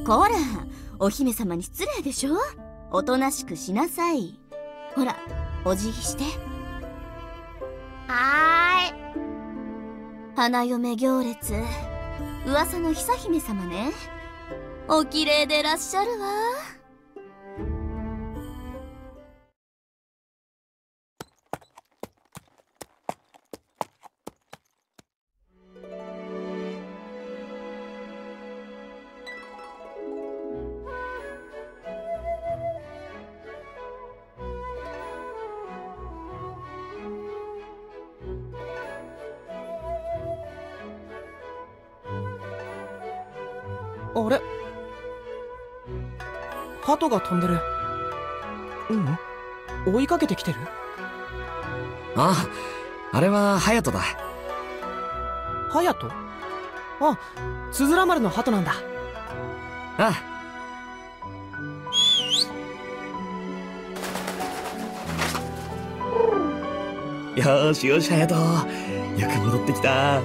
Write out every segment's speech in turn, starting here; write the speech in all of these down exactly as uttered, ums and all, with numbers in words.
こら、お姫様に失礼でしょ。おとなしくしなさい。ほら、お辞儀して。 はーい。 花嫁行列、噂の久姫様ね。お綺麗でらっしゃるわ。 あれ、鳩が飛んでる。うん、追いかけてきてる。 ああ、あれは隼人だ。 隼人？あ、つづら丸の鳩なんだ。 ああ。よーしよし隼人、よく戻ってきた。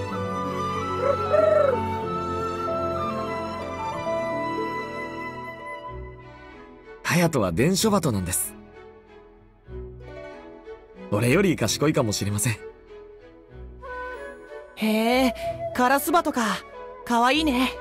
隼人は伝書鳩なんです。俺より賢いかもしれません。 へえ、カラス鳩か。かわいいね。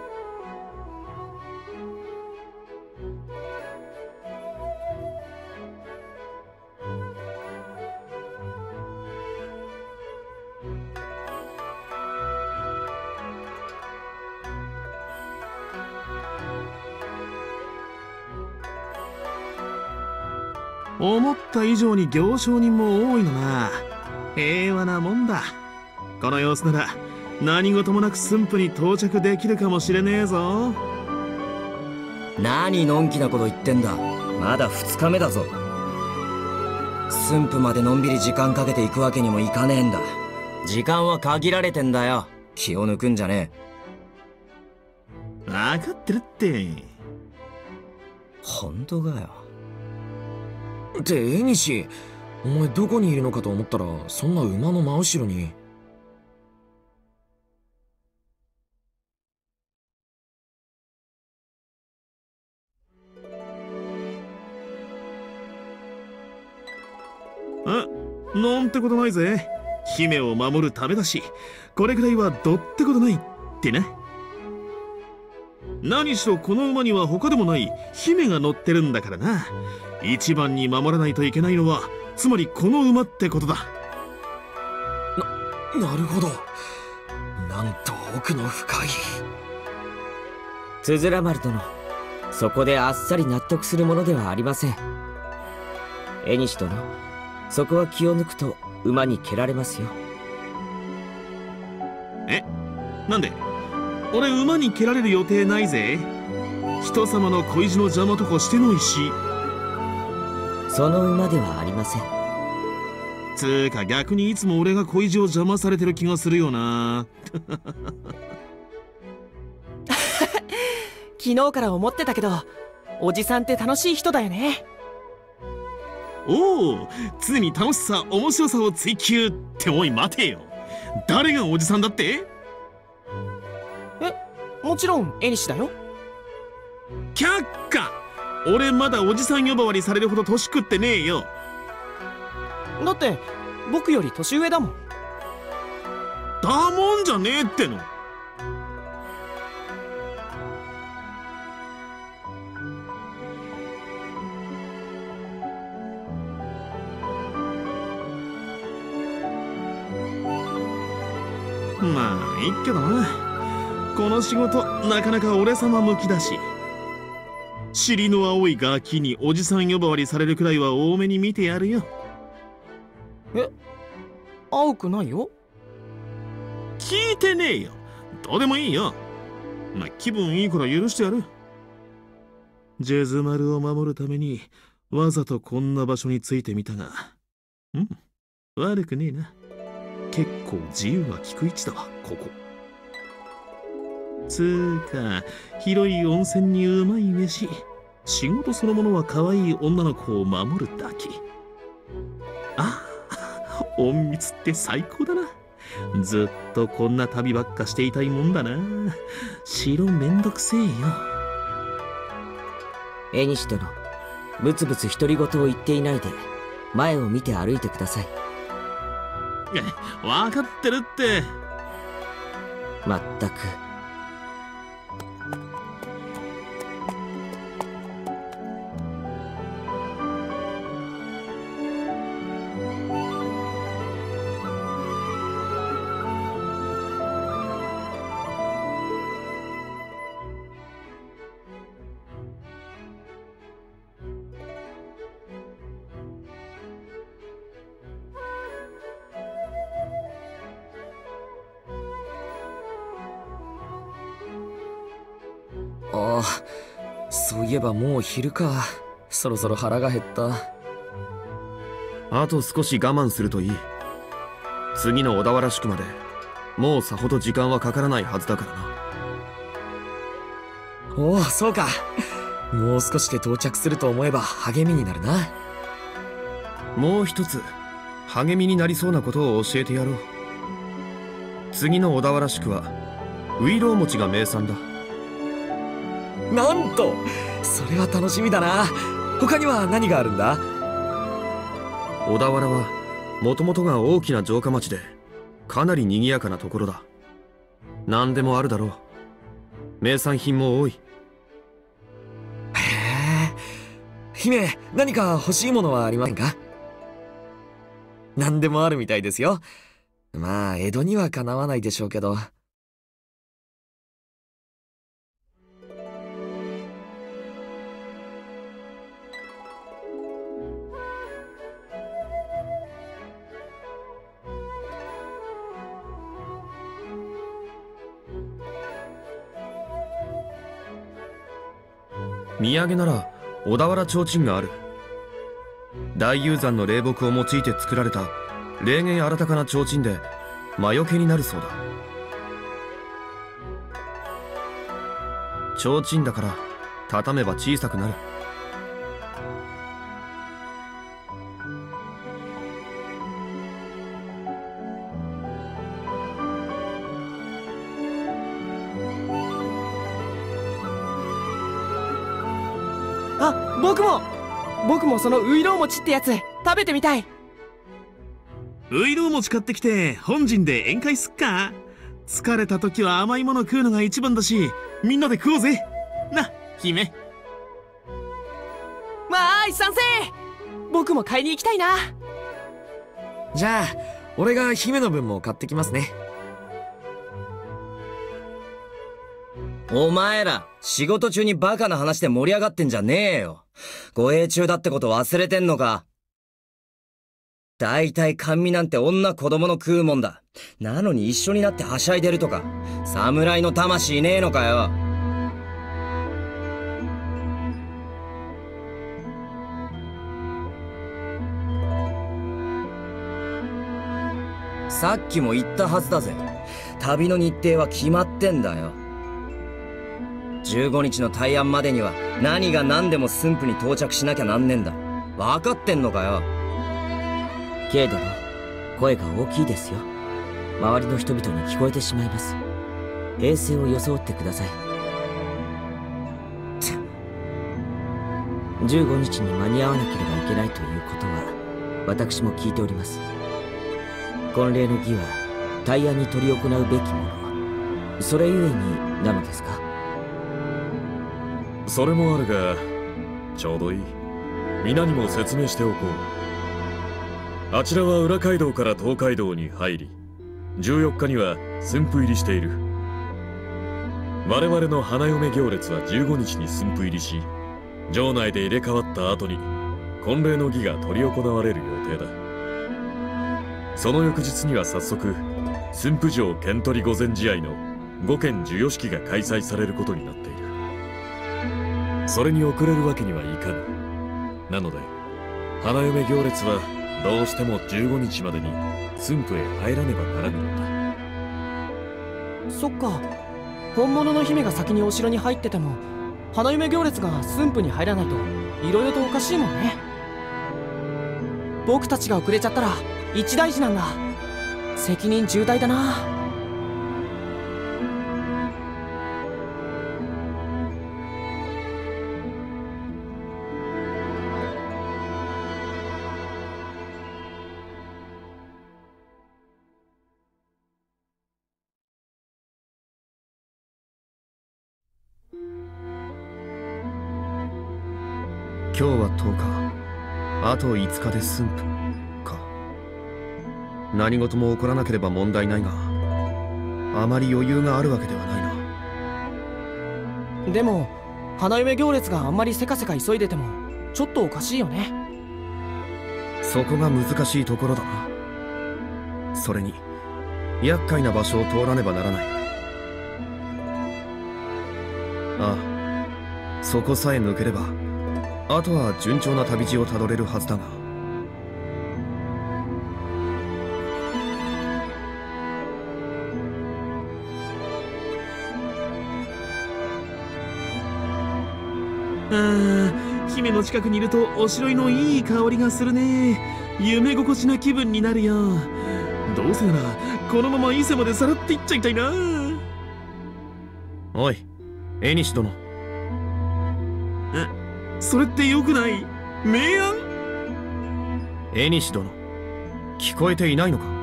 思った以上に行商人も多いのな。平和なもんだ。この様子なら何事もなく駿府に到着できるかもしれねえぞ。 何のんきなこと言ってんだ。まだふつかめだぞ。駿府までのんびり時間かけていくわけにもいかねえんだ。時間は限られてんだよ。気を抜くんじゃねえ。分かってるって。 本当かよ。って絵西、お前どこにいるのかと思ったら、そんな馬の真後ろに。 あ、なんてことないぜ。姫を守るためだし、これくらいはどってことないってな。何しろこの馬には他でもない姫が乗ってるんだからな。一番に守らないといけないのはつまりこの馬ってことだ。 な、なるほど。なんと奥の深い。 つづら丸殿、そこであっさり納得するものではありません。絵西殿、そこは気を抜くと馬に蹴られますよ。 え、なんで？俺馬に蹴られる予定ないぜ。人様の恋路の邪魔とかしてないし。 その馬ではありません。 つーか逆にいつも俺が恋路を邪魔されてる気がするよな。 昨日から思ってたけど、おじさんって楽しい人だよね。 おお、常に楽しさ面白さを追求って。おい待てよ、誰がおじさんだって？ え、もちろん絵西だよ。 却下。俺まだおじさん呼ばわりされるほど年食ってねえよ。 だって僕より年上だもん。 だもんじゃねえっての。まあいいけどな。この仕事なかなか俺様向きだし、尻の青いガキにおじさん呼ばわりされるくらいは多めに見てやるよ。 え、青くないよ。 聞いてねえよ。どうでもいいよ。まあ気分いいから許してやる。ジェズマルを守るためにわざとこんな場所についてみたが、うん、悪くねえな。結構自由が利く位置だわここ。つーか広い温泉にうまい飯、仕事そのものは可愛い女の子を守るだけ。ああ、隠密って最高だな。 ずっとこんな旅ばっかしていたいもんだな。城めんどくせえよ。 絵西殿、ブツブツ独り言を言っていないで前を見て歩いてください。 分かってるって。 まったく。ああ、そういえばもう昼か。そろそろ腹が減った。 あと少し我慢するといい。次の小田原宿までもうさほど時間はかからないはずだからな。 おお、そうか。もう少しで到着すると思えば励みになるな。 もう一つ励みになりそうなことを教えてやろう。次の小田原宿はういろう餅が名産だ。 なんと、それは楽しみだな。他には何があるんだ？ 小田原はもともとが大きな城下町でかなり賑やかなところだ。何でもあるだろう。名産品も多い。 へえ。姫、何か欲しいものはありませんか？何でもあるみたいですよ。まあ江戸にはかなわないでしょうけど。 土産なら小田原提灯がある。大雄山の霊木を用いて作られた霊験新たかな提灯で魔除けになるそうだ。提灯だから畳めば小さくなる。 あ、僕も僕もそのういろう餅ってやつ食べてみたい。 ういろう餅買ってきて本陣で宴会すっか。疲れた時は甘いもの食うのが一番だし、みんなで食おうぜな、姫。 わーい、賛成。僕も買いに行きたいな。 じゃあ俺が姫の分も買ってきますね。 お前ら、仕事中にバカな話で盛り上がってんじゃねえよ。護衛中だってこと忘れてんのか。だいたい甘味なんて女子供の食うもんだ。なのに一緒になってはしゃいでるとか、侍の魂ねえのかよ。さっきも言ったはずだぜ。旅の日程は決まってんだよ。じゅうごにちの大安までには何が何でも駿府に到着しなきゃなんねんだ。分かってんのかよ。 ケイ殿、声が大きいですよ。周りの人々に聞こえてしまいます。平静を装ってください。じゅうごにちに間に合わなければいけないということは私も聞いております。婚礼の儀は大安に執り行うべきもの、それゆえになのですか？ それもあるが、ちょうどいい。皆にも説明しておこう。あちらは裏街道から東街道に入り、じゅうよっかには駿府入りしている。我々の花嫁行列はじゅうごにちに駿府入りし、城内で入れ替わった後に婚礼の儀が執り行われる予定だ。その翌日には早速駿府城剣取御前試合の御剣授与式が開催されることになっている。それに遅れるわけにはいかぬ。なので花嫁行列はどうしてもじゅうごにちまでに駿府へ入らねばならぬのだ。そっか、本物の姫が先にお城に入ってても花嫁行列が駿府に入らないといろいろとおかしいもんね。僕たちが遅れちゃったら一大事なんだ。 責任重大だな。 今日はとおか、あといつかで駿府か。何事も起こらなければ問題ないが、あまり余裕があるわけではないな。でも花嫁行列があんまりせかせか急いでてもちょっとおかしいよね。 そこが難しいところだな。それに厄介な場所を通らねばならない。ああ、そこさえ抜ければあとは順調な旅路をたどれるはずだが。 ああ、姫の近くにいるとおしろいのいい香りがするね。夢心地な気分になるよ。どうせならこのまま伊勢までさらっていっちゃいたいな。 おい、縁殿。 え、それってよくない？明暗？ 縁殿、聞こえていないのか？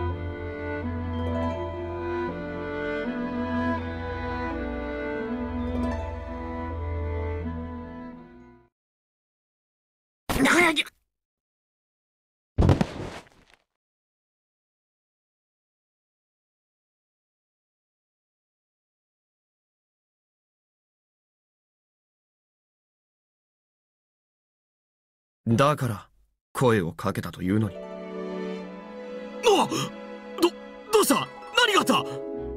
だから声をかけたというのに。 あ、ど、どうした？何があった？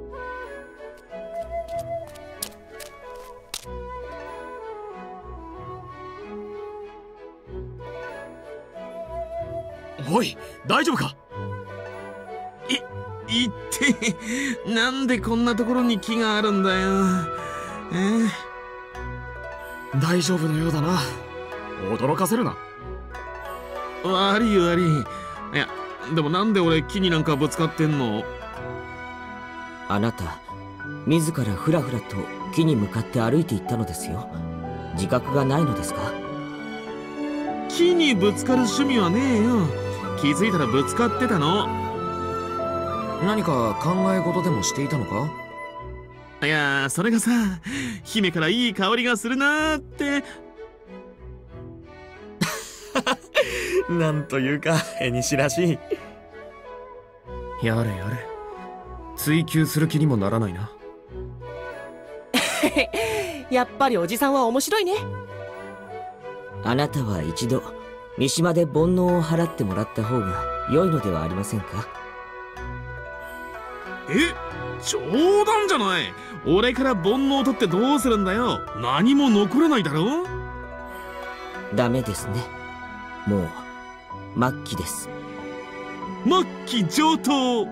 おい、大丈夫か？ い、いって、なんでこんなところに木があるんだよ。えー、大丈夫のようだな。驚かせるな。 悪い悪い。いや、でもなんで俺木になんかぶつかってんの？ あなた、自らふらふらと木に向かって歩いていったのですよ。自覚がないのですか？ 木にぶつかる趣味はねえよ。気づいたらぶつかってたの。 何か考え事でもしていたのか？ いや、それがさ、姫からいい香りがするなーって。 なんというか、縁らしい。やれやれ、追求する気にもならないな。 やっぱりおじさんは面白いね。 あなたは一度三島で煩悩を払ってもらった方が良いのではありませんか？ え、冗談じゃない。俺から煩悩を取ってどうするんだよ。何も残らないだろ。 ダメですね。もう末期です。 末期上等。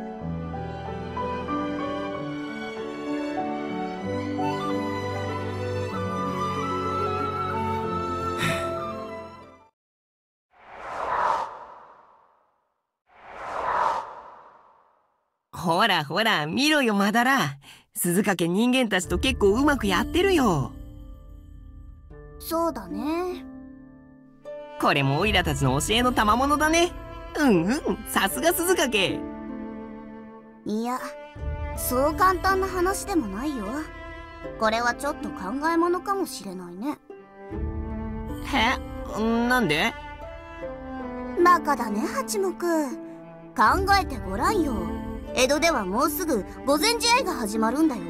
ほらほら見ろよまだら。鈴掛人間たちと結構うまくやってるよ。 そうだね。 これもオイラたちの教えの賜物だね。うんうん、さすが鈴掛。 いや、そう簡単な話でもないよ。これはちょっと考えものかもしれないね。 へ？なんで？ バカだね八目。考えてごらんよ。江戸ではもうすぐ御前試合が始まるんだよ。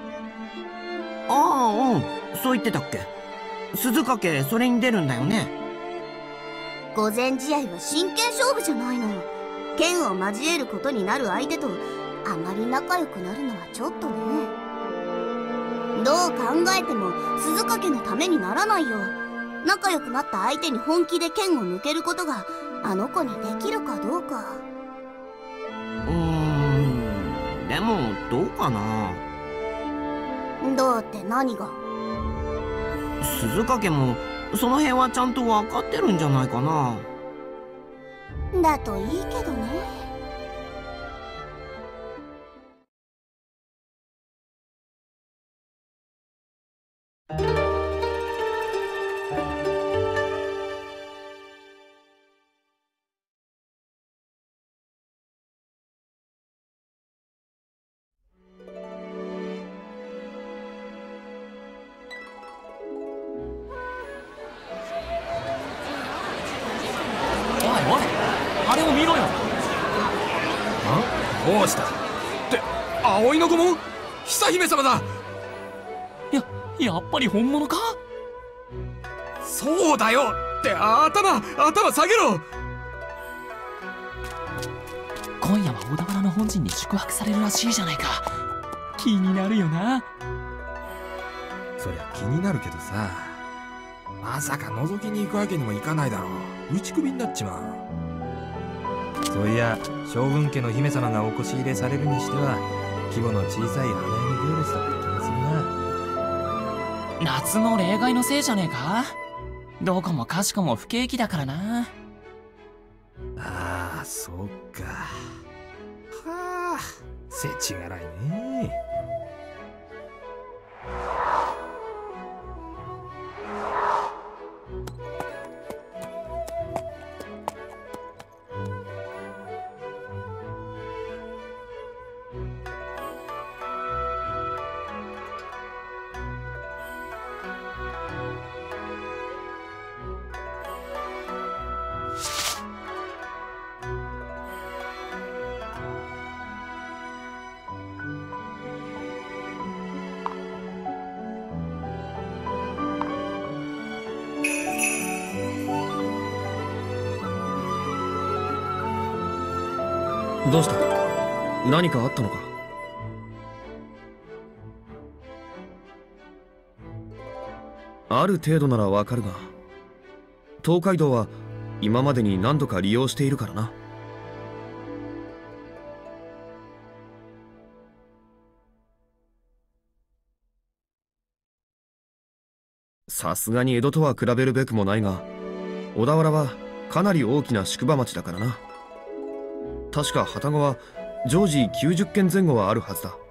ああ、うん、そう言ってたっけ。鈴掛それに出るんだよね。 御前試合は真剣勝負じゃないの。剣を交えることになる相手とあまり仲良くなるのはちょっとね。どう考えても鈴掛のためにならないよ。仲良くなった相手に本気で剣を抜けることがあの子にできるかどうか。 うーん、でもどうかな。 どうって何が？ 鈴掛もその辺はちゃんと分かってるんじゃないかな。 だといいけどね。 どうしたって葵の御紋久姫様だ。 ややっぱり本物か。 そうだよって頭頭下げろ。 今夜は小田原の本陣に宿泊されるらしいじゃないか。気になるよな。 そりゃ気になるけどさ、まさか覗きに行くわけにもいかないだろう。打ち首になっちまう。そういや将軍家の姫様がお越し入れされるにしては規模の小さい花嫁行列だった気がするな。 夏の例外のせいじゃねえか。どこもかしこも不景気だからな。 ああ、そっか。はあ、せちがらいね。 どうした？何かあったのか？ある程度ならわかるが、東海道は今までに何度か利用しているからな。さすがに江戸とは比べるべくもないが、小田原はかなり大きな宿場町だからな。確か旅籠は常時きゅうじゅっけんぜん後はあるはずだ。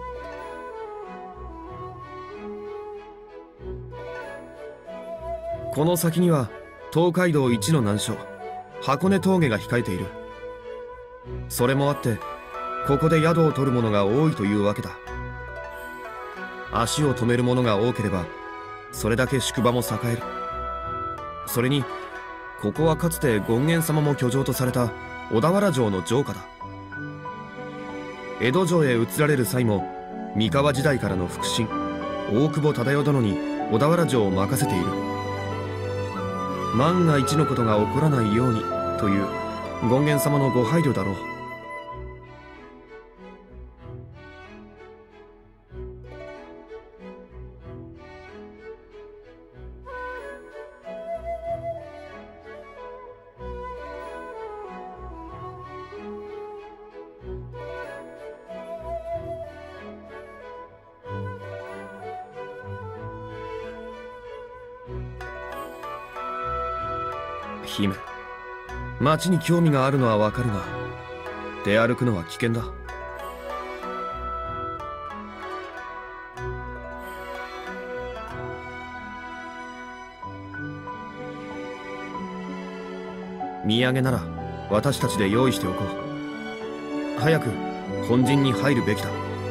この先には東海道一の難所箱根峠が控えている。それもあってここで宿を取る者が多いというわけだ。足を止める者が多ければそれだけ宿場も栄える。それにここはかつて権現様も居城とされた小田原城の城下だ。江戸城へ移られる際も三河時代からの腹心大久保忠世殿に小田原城を任せている。万が一のことが起こらないようにという権現様のご配慮だろう。姫、町に興味があるのはわかるが、出歩くのは危険だ。土産なら私たちで用意しておこう。早く本陣に入るべきだ。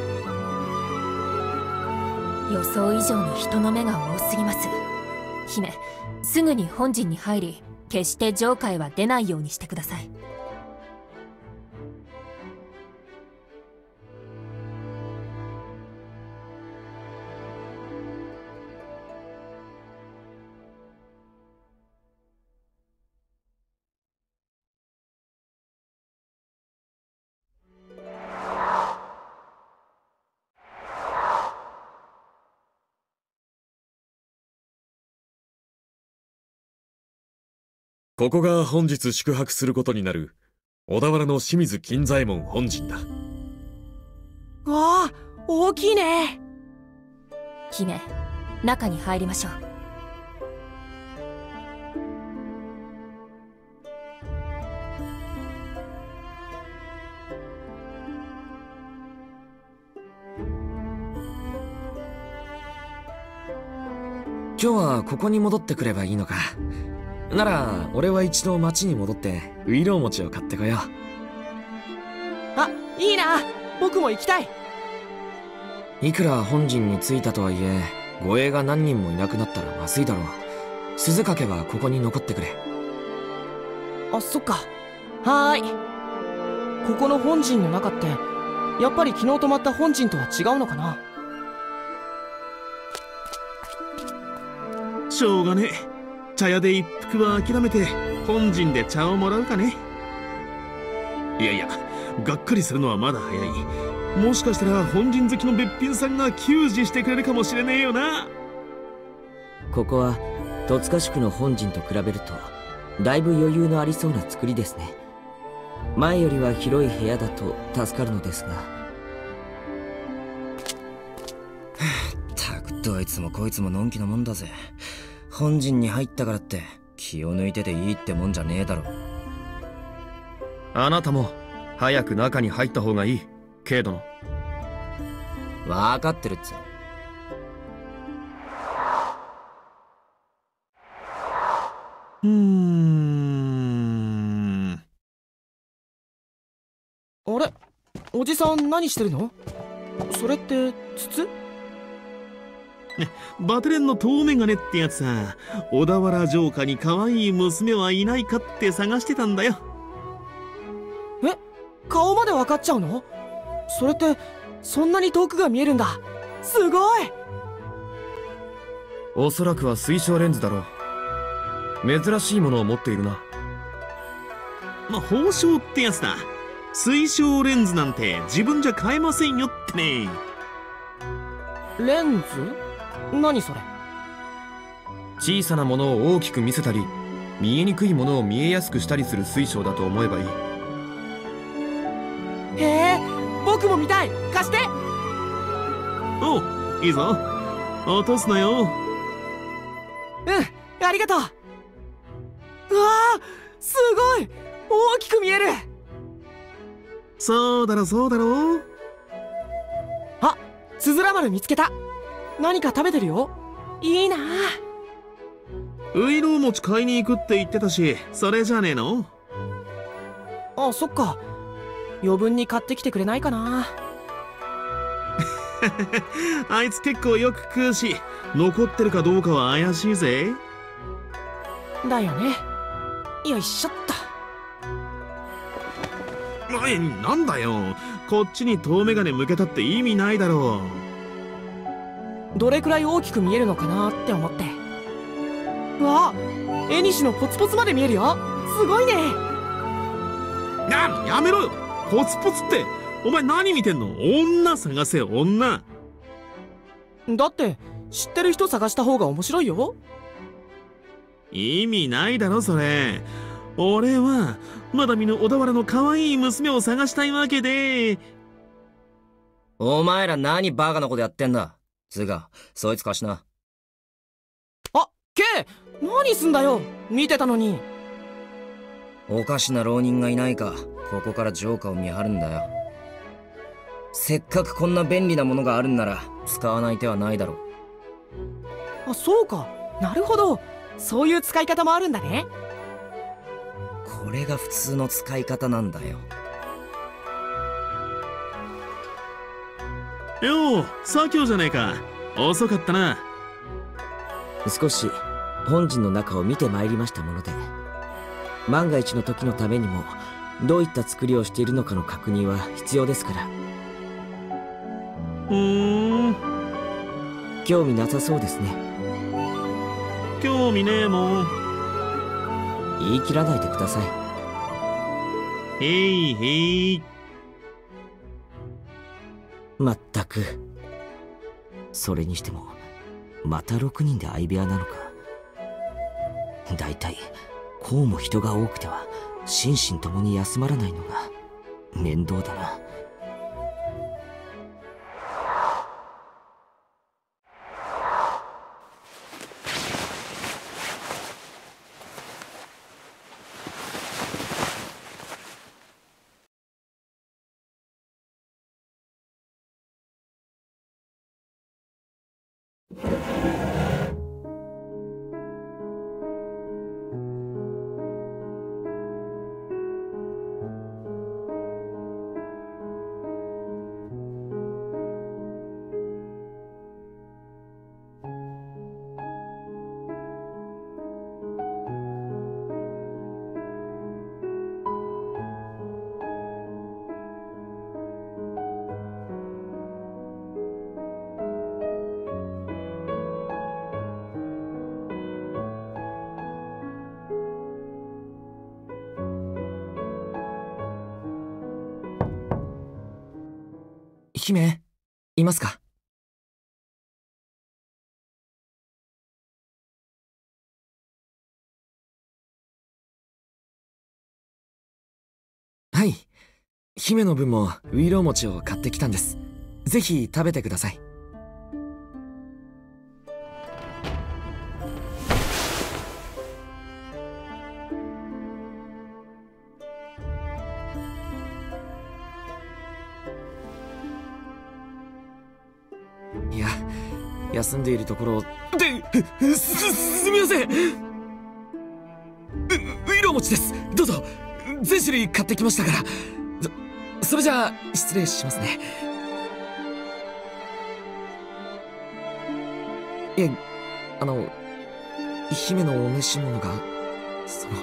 予想以上に人の目が多すぎます。姫、すぐに本陣に入り決して城下へは出ないようにしてください。 ここが本日宿泊することになる小田原の清水金左衛門本陣だ。 わあ、大きいね。 姫、中に入りましょう。 今日はここに戻ってくればいいのか。なら俺は一度町に戻ってういろう餅を買ってこよう。 あ、いいな、僕も行きたい。 いくら本陣に着いたとはいえ護衛が何人もいなくなったらまずいだろう。鈴掛はここに残ってくれ。 あ、そっか。はーい。 ここの本陣の中ってやっぱり昨日泊まった本陣とは違うのかな？ しょうがねえ。茶屋で一服は諦めて本陣で茶をもらうかね。いやいや、がっかりするのはまだ早い。もしかしたら本陣好きのべっぴんさんが給仕してくれるかもしれねえよな。 ここは戸塚宿の本陣と比べるとだいぶ余裕のありそうな作りですね。前よりは広い部屋だと助かるのですが。ったくどいつもこいつものんきなもんだぜ。本陣に入ったからって気を抜いてていいってもんじゃねえだろ。 あなたも早く中に入った方がいい、ケイ殿。 分かってるっつ。 うーん。 あれ、おじさん何してるの？それって筒？ バテレンの遠眼鏡ってやつさ。小田原城下に可愛い娘はいないかって探してたんだよ。 え、顔まで分かっちゃうの？それってそんなに遠くが見えるんだ。すごい。 おそらくは水晶レンズだろう。珍しいものを持っているな。 まあ、宝生ってやつだ。水晶レンズなんて自分じゃ買えませんよってね。 レンズ？何それ？ 小さなものを大きく見せたり、見えにくいものを見えやすくしたりする水晶だと思えばいい。 へえ、僕も見たい。貸して。 おう、いいぞ。落とすなよ。 うん、ありがとう。うわあ、すごい大きく見える。 そうだろそうだろ。 あ、つづら丸見つけた。何か食べてるよ。いいな。 ういろう餅買いに行くって言ってたし、それじゃねえの？ あ、そっか。余分に買ってきてくれないかな。 あいつ結構よく食うし、残ってるかどうかは怪しいぜ。 だよね。よいしょっと。 おい、なんだよ。こっちに遠眼鏡向けたって意味ないだろう。どれくらい大きく見えるのかなって思って。うわ、絵西のポツポツまで見えるよ。すごいね。 な、やめろよ。ポツポツってお前何見てんの？女探せ、女。 だって知ってる人探した方が面白いよ。 意味ないだろそれ。俺はまだ見ぬ小田原の可愛い娘を探したいわけで。 お前ら何バカなことやってんだ。つうかそいつ貸しな。 あ、ケイ、何すんだよ。見てたのに。 おかしな浪人がいないか、ここから城下を見張るんだよ。せっかくこんな便利なものがあるんなら使わない手はないだろう。 あ、そうか。なるほど。そういう使い方もあるんだね。 これが普通の使い方なんだよ。 よう、左京じゃねえか。遅かったな。 少し本陣の中を見てまいりましたもので、万が一の時のためにもどういった作りをしているのかの確認は必要ですから。 うーん、 興味なさそうですね。 興味ねえもん。 言い切らないでください。へいへい。 まったく。それにしてもまたろくにんで相部屋なのか。だいたいこうも人が多くては心身ともに休まらないのが面倒だな。 姫、いますか？はい。姫の分もウイロウ餅を買ってきたんです。ぜひ食べてください。いや、休んでいるところを。で、す、すみません。ウ、ウイロウ餅です。どうぞ。全種類買ってきましたから。そ、それじゃあ、失礼しますね。いえ、あの、姫のお召し物が、その。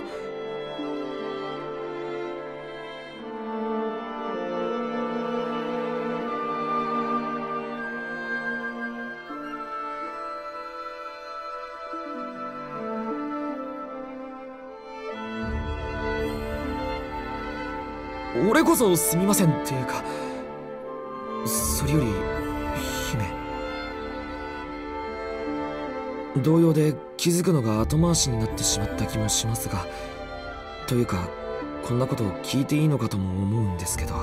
俺こそすみませんっていうか、それより姫、動揺で気づくのが後回しになってしまった気もしますが、というかこんなことを聞いていいのかとも思うんですけど。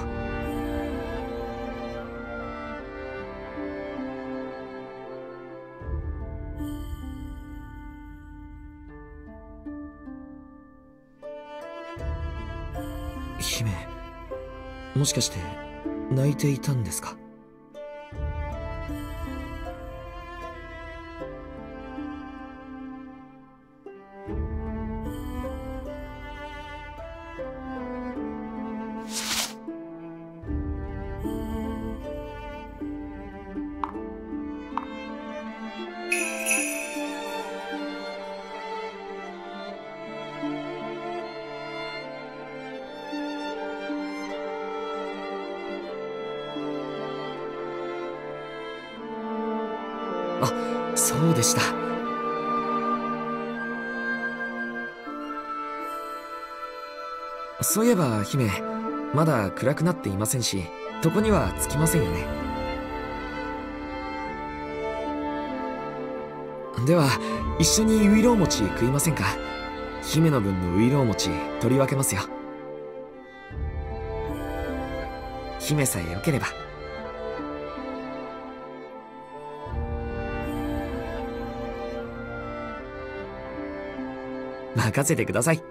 姫、もしかして泣いていたんですか？そうでした。そういえば姫、まだ暗くなっていませんし、床にはつきませんよね。では一緒にウイロウ餅食いませんか？姫の分のウイロウ餅取り分けますよ。姫さえよければ。任せてください。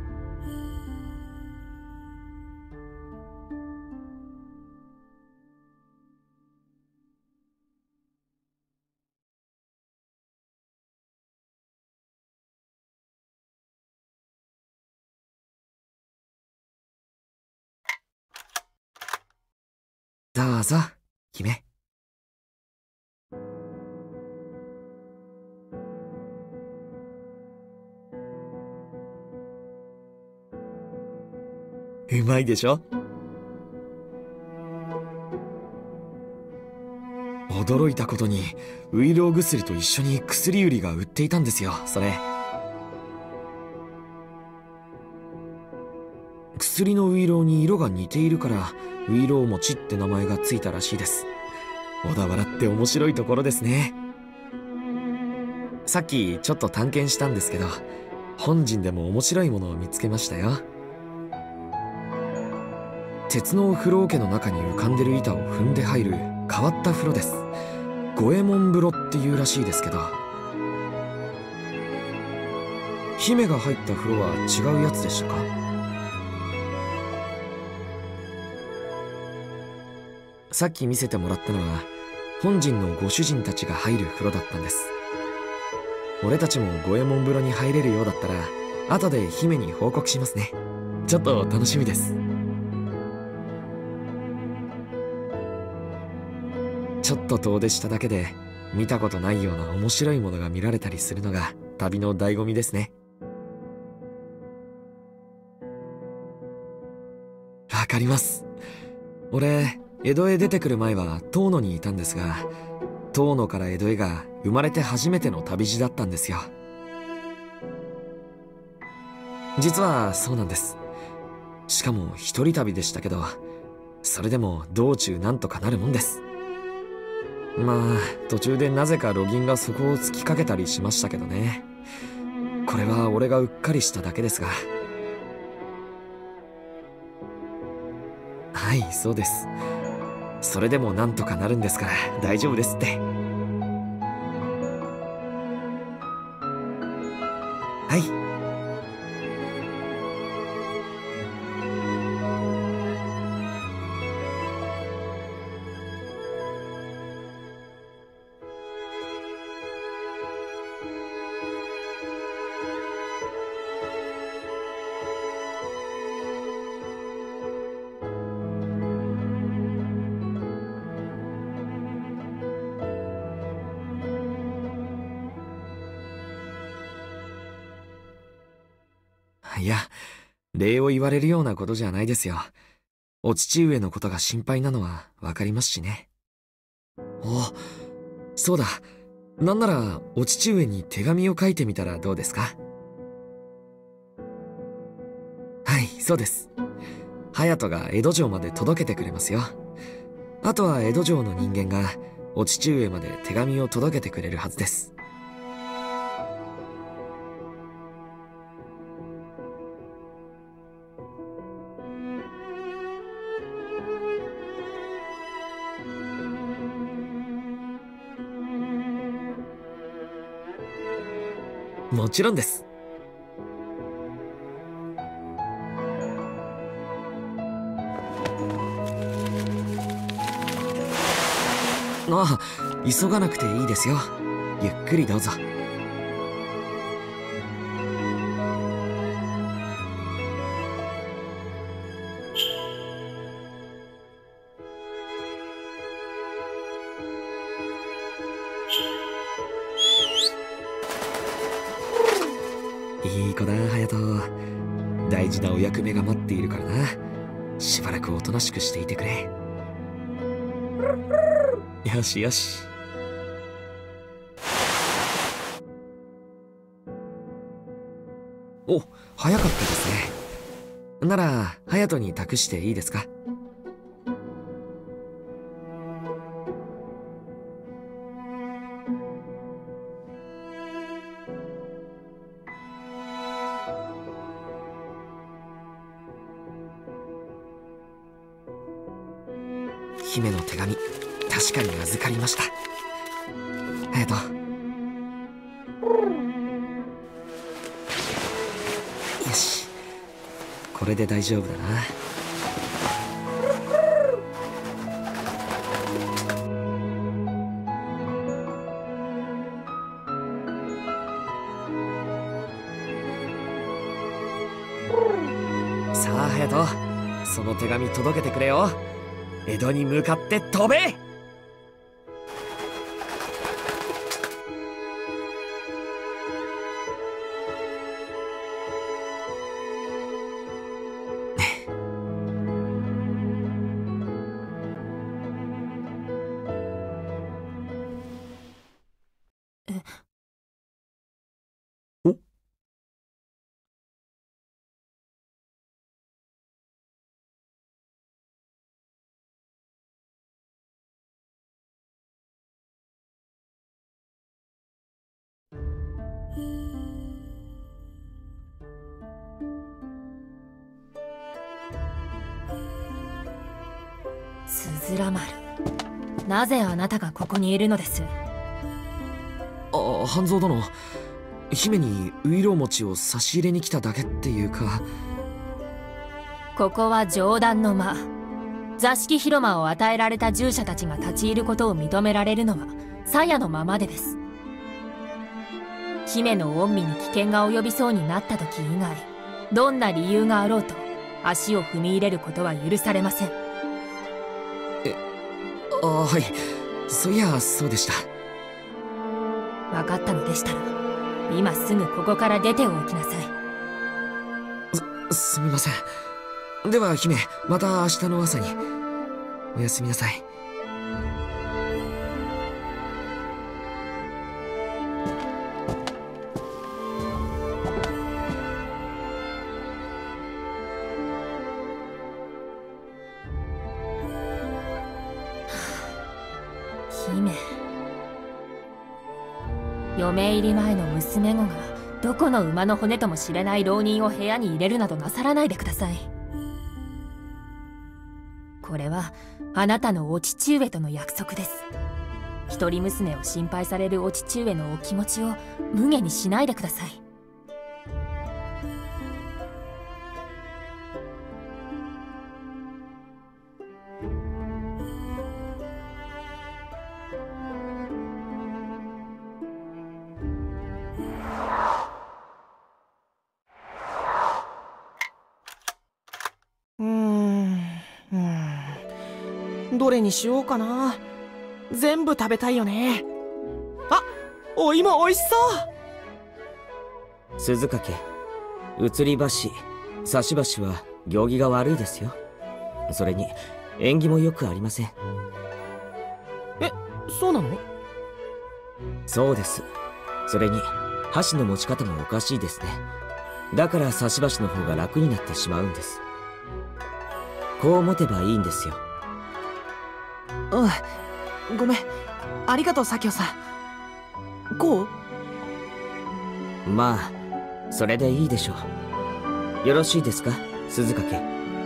どうぞ、姫。うまいでしょ？驚いたことにウイロウ薬と一緒に薬売りが売っていたんですよ、それ。薬のウイロウに色が似ているからウイロウ餅って名前がついたらしいです。小田原って面白いところですね。さっきちょっと探検したんですけど、本陣でも面白いものを見つけましたよ。鉄の風呂桶の中に浮かんでる板を踏んで入る変わった風呂です。五右衛門風呂っていうらしいですけど、姫が入った風呂は違うやつでしたか？さっき見せてもらったのは本陣のご主人たちが入る風呂だったんです。俺たちも五右衛門風呂に入れるようだったら後で姫に報告しますね。ちょっと楽しみです。ちょっと遠出しただけで見たことないような面白いものが見られたりするのが旅の醍醐味ですね。わかります。俺江戸へ出てくる前は遠野にいたんですが、遠野から江戸へが生まれて初めての旅路だったんですよ。実はそうなんです。しかも一人旅でしたけど、 それでも道中なんとかなるもんです。まあ途中でなぜか路銀がそこを突きかけたりしましたけどね。これは俺がうっかりしただけですが。はい、そうです。それでもなんとかなるんですから大丈夫ですって。はい。いや、礼を言われるようなことじゃないですよ。お父上のことが心配なのはわかりますしね。あ、そうだ。なんならお父上に手紙を書いてみたらどうですか？はい、そうです。隼人が江戸城まで届けてくれますよ。あとは江戸城の人間がお父上まで手紙を届けてくれるはずです。もちろんです。ああ、急がなくていいですよ。ゆっくりどうぞ。いい子だ、隼人。大事なお役目が待っているからな。しばらくおとなしくしていてくれ。よしよし。お、早かったですね。なら隼人に託していいですか？姫の手紙、確かに預かりました。隼人。よし、これで大丈夫だな。さあ隼人、その手紙届けてくれよ。江戸に向かって飛べ！お？ つづら丸、なぜあなたがここにいるのです？ あ、半蔵殿、姫にういろう餅を差し入れに来ただけっていうか。 ここは上段の間。座敷広間を与えられた従者たちが立ち入ることを認められるのは鞘のままでです。姫の御身に危険が及びそうになった時以外、どんな理由があろうと足を踏み入れることは許されません。 え、ああ、はい、そういやそうでした。 分かったのでしたら今すぐここから出ておきなさい。す、すみません。では姫、また明日の朝に。おやすみなさい。 姫。嫁入り前の娘子がどこの馬の骨とも知れない浪人を部屋に入れるなどなさらないでください。これはあなたのお父上との約束です。一人娘を心配されるお父上のお気持ちを無下にしないでください。 うーん、うーん、どれにしようかな。全部食べたいよね。あ、お芋おいしそう。 鈴掛、移り橋、差し橋は行儀が悪いですよ。それに縁起もよくありません。 え、そうなの？ そうです。それに箸の持ち方もおかしいですね。だから差し箸の方が楽になってしまうんです。こう持てばいいんですよ。 うん、ごめん。ありがとう、左京さん。こう？まあそれでいいでしょう。よろしいですか、鈴掛。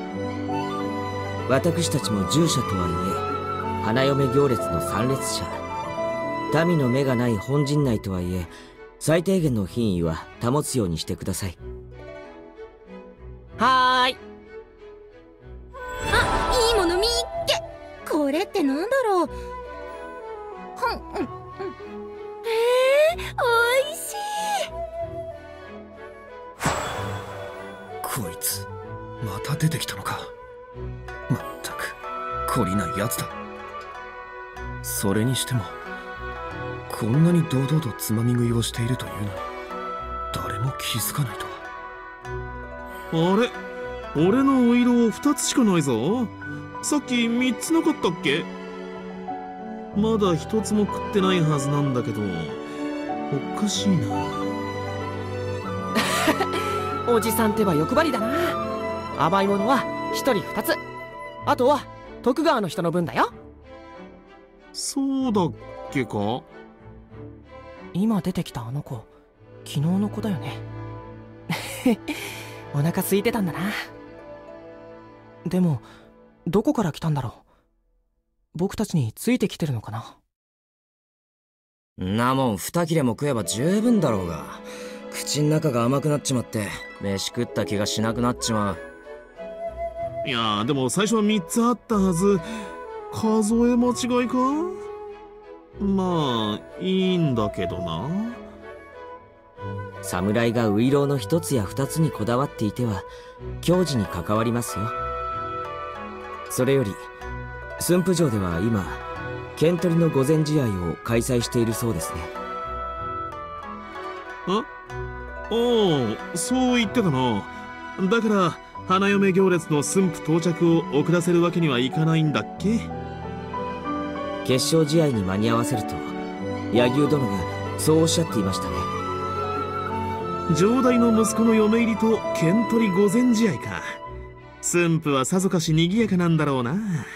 私たちも従者とはいえ花嫁行列の参列者、民の目がない本陣内とはいえ最低限の品位は保つようにしてください。 はーい。 あ、いいもの見っけ。これってなんだろう。はん、うん、うん。へえ、おいしい。 こいつまた出てきたのか。まったく懲りないやつだ。それにしてもこんなに堂々とつまみ食いをしているというのに誰も気づかないとは。 あれ、俺のお色ふたつしかないぞ。さっきみっつなかったっけ？まだひとつも食ってないはずなんだけど、おかしいな。 おじさんってば欲張りだな。甘いものはひとりふたつ、あとは徳川の人の分だよ。 そうだっけか？ 今出てきたあの子、昨日の子だよね。お腹空いてたんだな。でもどこから来たんだろう。僕たちについてきてるのかな。 んなもん二切れも食えば十分だろうが、口ん中が甘くなっちまって飯食った気がしなくなっちまう。 いやー、でも最初はみっつあったはず。数え間違いか？まあいいんだけどな。 侍がういろうの一つや二つにこだわっていては矜持に関わりますよ。それより駿府城では今剣取りの御前試合を開催しているそうですね。 あ、おお、そう言ってたな。だから花嫁行列の駿府到着を遅らせるわけにはいかないんだっけ？ 決勝試合に間に合わせると柳生殿がそうおっしゃっていましたね。 城代の息子の嫁入りと剣取り御前試合か。駿府はさぞかし賑やかなんだろうな。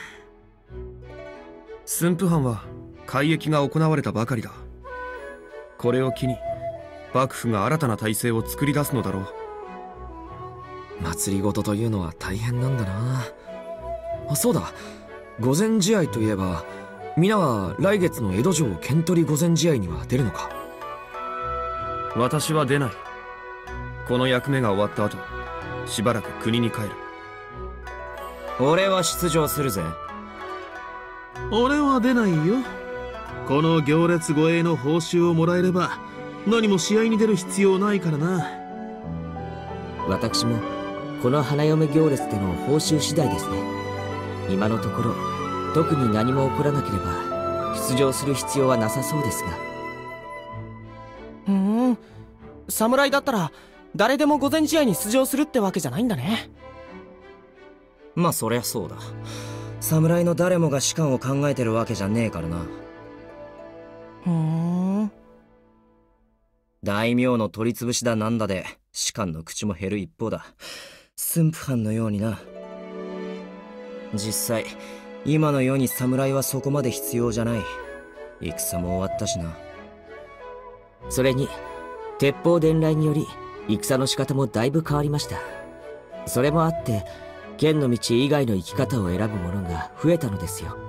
駿府藩は改易が行われたばかりだ。これを機に幕府が新たな体制を作り出すのだろう。 祭りごとというのは大変なんだな。あ、そうだ、御前試合といえば皆は来月の江戸城剣取り御前試合には出るのか？ 私は出ない。この役目が終わった後しばらく国に帰る。 俺は出場するぜ。 俺は出ないよ。この行列護衛の報酬をもらえれば何も試合に出る必要ないからな。 私もこの花嫁行列での報酬次第ですね。今のところ特に何も起こらなければ出場する必要はなさそうですが。 ふーん、侍だったら誰でも御前試合に出場するってわけじゃないんだね。 まあそりゃそうだ。侍の誰もが士官を考えてるわけじゃねえからな。 ふーん。 大名の取り潰しだなんだで士官の口も減る一方だ。駿府藩のようにな。実際今の世に侍はそこまで必要じゃない。 戦も終わったしな。 それに鉄砲伝来により戦の仕方もだいぶ変わりました。それもあって剣の道以外の生き方を選ぶ者が増えたのですよ。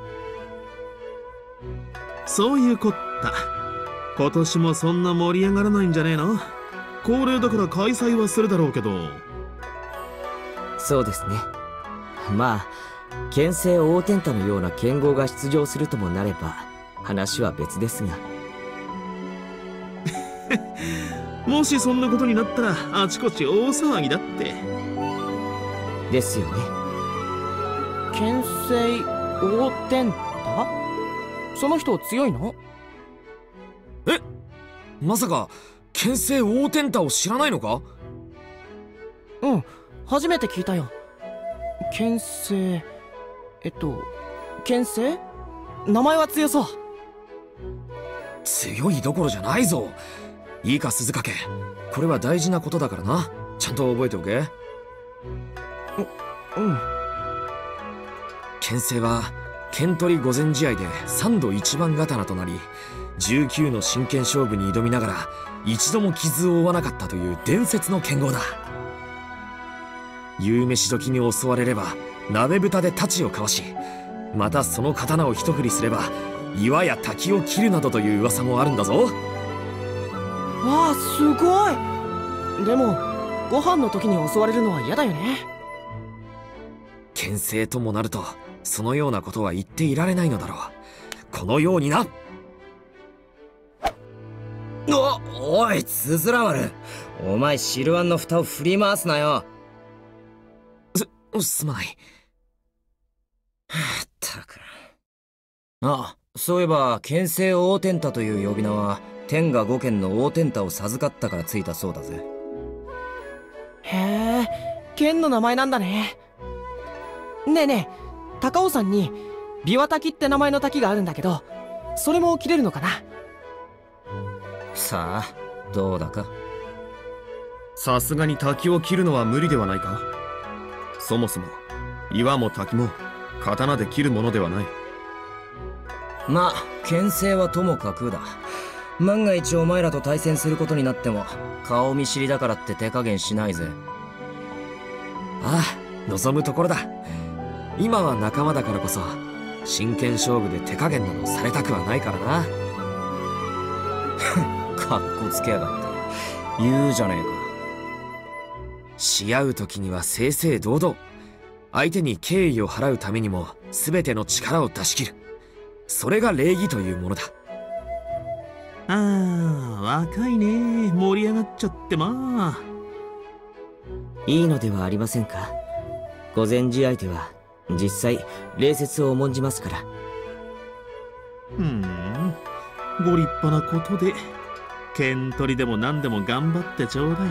そういうこった。今年もそんな盛り上がらないんじゃねえの？恒例だから開催はするだろうけど。 そうですね。まあ剣聖大天太のような剣豪が出場するともなれば話は別ですがもしそんなことになったらあちこち大騒ぎだって。 ですよね。 剣聖大天太？その人強いの？ え、まさか剣聖大天太を知らないのか？ うん、初めて聞いたよ。剣聖、えっと剣聖？名前は強そう。 強いどころじゃないぞ。いいか鈴掛、これは大事なことだからな。ちゃんと覚えておけ。ううん剣聖は剣取り御前試合で三度一番刀となり、じゅうきゅうの真剣勝負に挑みながら一度も傷を負わなかったという伝説の剣豪だ。夕飯時に襲われれば鍋蓋で太刀をかわし、またその刀を一振りすれば岩や滝を切るなどという噂もあるんだぞ。 わあ、すごい。でもご飯の時に襲われるのは嫌だよね。 剣聖ともなるとそのようなことは言っていられないのだろう。このようにな。 お、おい、つづら丸。お前、汁碗の蓋を振り回すなよ。 す、すまない。 ったく。あ、そういえば、剣聖大天太という呼び名は、天下五剣の大天太を授かったからついたそうだぜ。 へえ、剣の名前なんだね。ねえねえ、高尾山に琵琶滝って名前の滝があるんだけど、それも切れるのかな？ さあ、どうだか。 さすがに滝を切るのは無理ではないか。そもそも岩も滝も刀で切るものではない。 まあ、剣聖はともかくだ。万が一お前らと対戦することになっても、顔見知りだからって手加減しないぜ。 ああ、望むところだ。今は仲間だからこそ真剣勝負で手加減などされたくはないからな。 かっこつけやがって言うじゃねえか。 し合う時には正々堂々、相手に敬意を払うためにも全ての力を出し切る。それが礼儀というものだ。 ああ、若いね。盛り上がっちゃってまあ。 いいのではありませんか。御前試合では実際礼節を重んじますから。 ふん、ご立派なことで。剣取りでも何でも頑張ってちょうだいよ。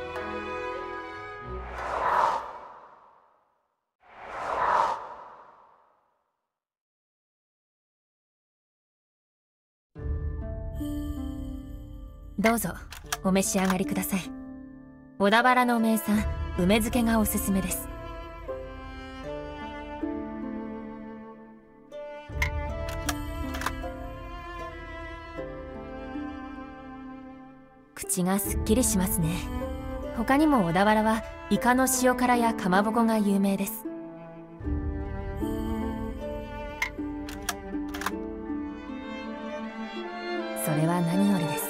どうぞお召し上がりください。小田原の名産梅漬けがおすすめです。口がすっきりしますね。他にも小田原はイカの塩辛やかまぼこが有名です。それは何よりです。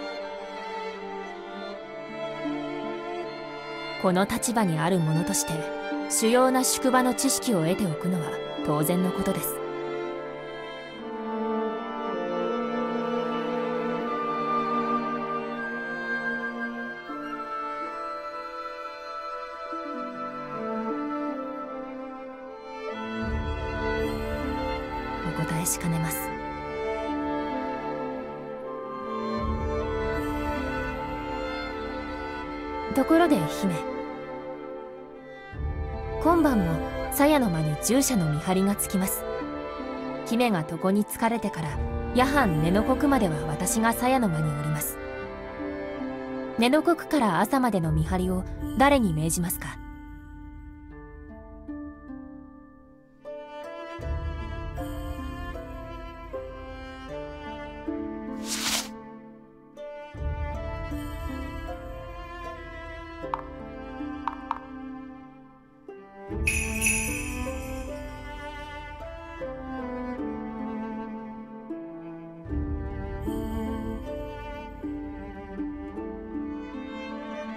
この立場にある者として主要な宿場の知識を得ておくのは当然のことです。お答えしかねます。ところで姫、今晩も鞘の間に従者の見張りがつきます。姫が床に疲れてから夜半寝の刻までは私が鞘の間におります。寝の刻から朝までの見張りを誰に命じますか？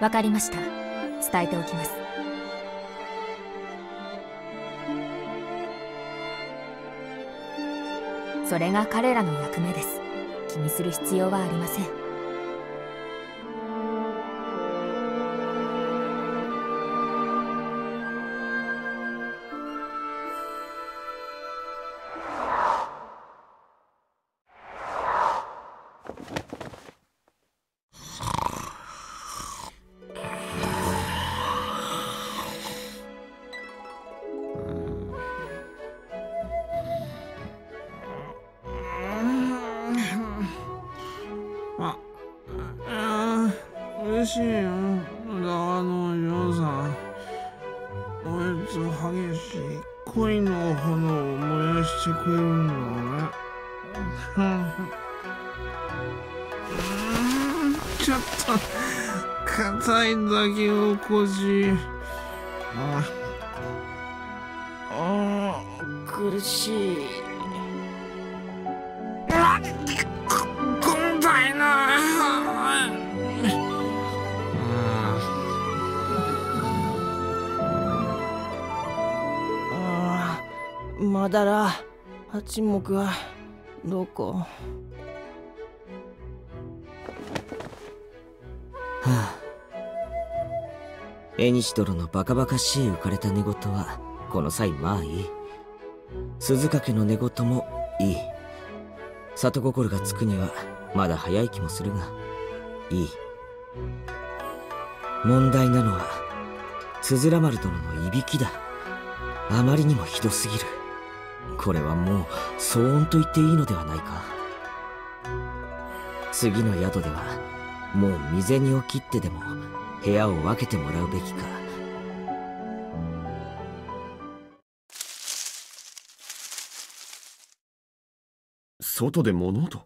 わかりました。伝えておきます。それが彼らの役目です。気にする必要はありません。 嬉しいよ。長野洋さん。俺と激しい恋の炎を燃やしてくれるんだね。ちょっと硬いだけをこじ。ああ、苦しい。重たいな。 まだら、八目はどこ？はあ、縁殿のバカバカしい浮かれた寝言はこの際まあいい。鈴掛の寝言もいい。里心がつくにはまだ早い気もするがいい。問題なのはつづら丸殿のいびきだ。あまりにもひどすぎる。これはもう騒音と言っていいのではないか。次の宿ではもう身銭を切ってでも部屋を分けてもらうべきか。 外で物音？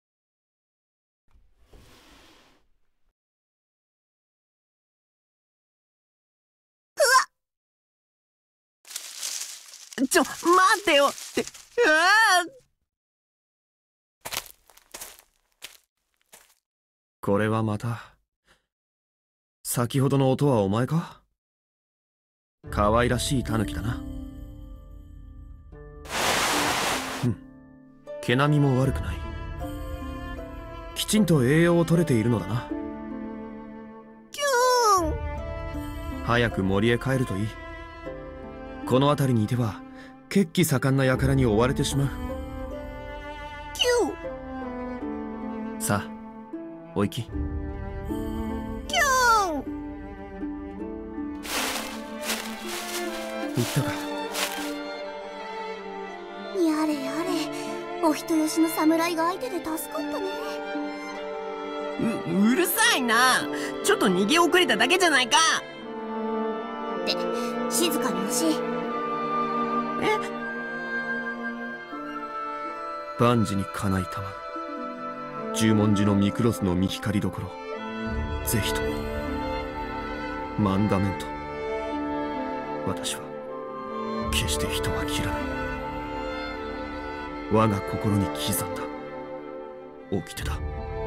ちょ、待ってよって、うわー！ これはまた。先ほどの音はお前か？可愛らしい狸だな。ふん。毛並みも悪くない。きちんと栄養を取れているのだな。 キューン！ 早く森へ帰るといい。この辺りにいては血気盛んな輩に追われてしまう。 キュー！ さあ、お行き。 キューン！ 行ったか。 やれやれ、お人よしの侍が相手で助かったね。 う、うるさいな。ちょっと逃げ遅れただけじゃないか。 って静かに欲しい。 え？ 万事にかないたまう十文字のミクロスの見光りどころ、ぜひともマンダメント。私は決して人は切らない。我が心に刻んだ掟だ。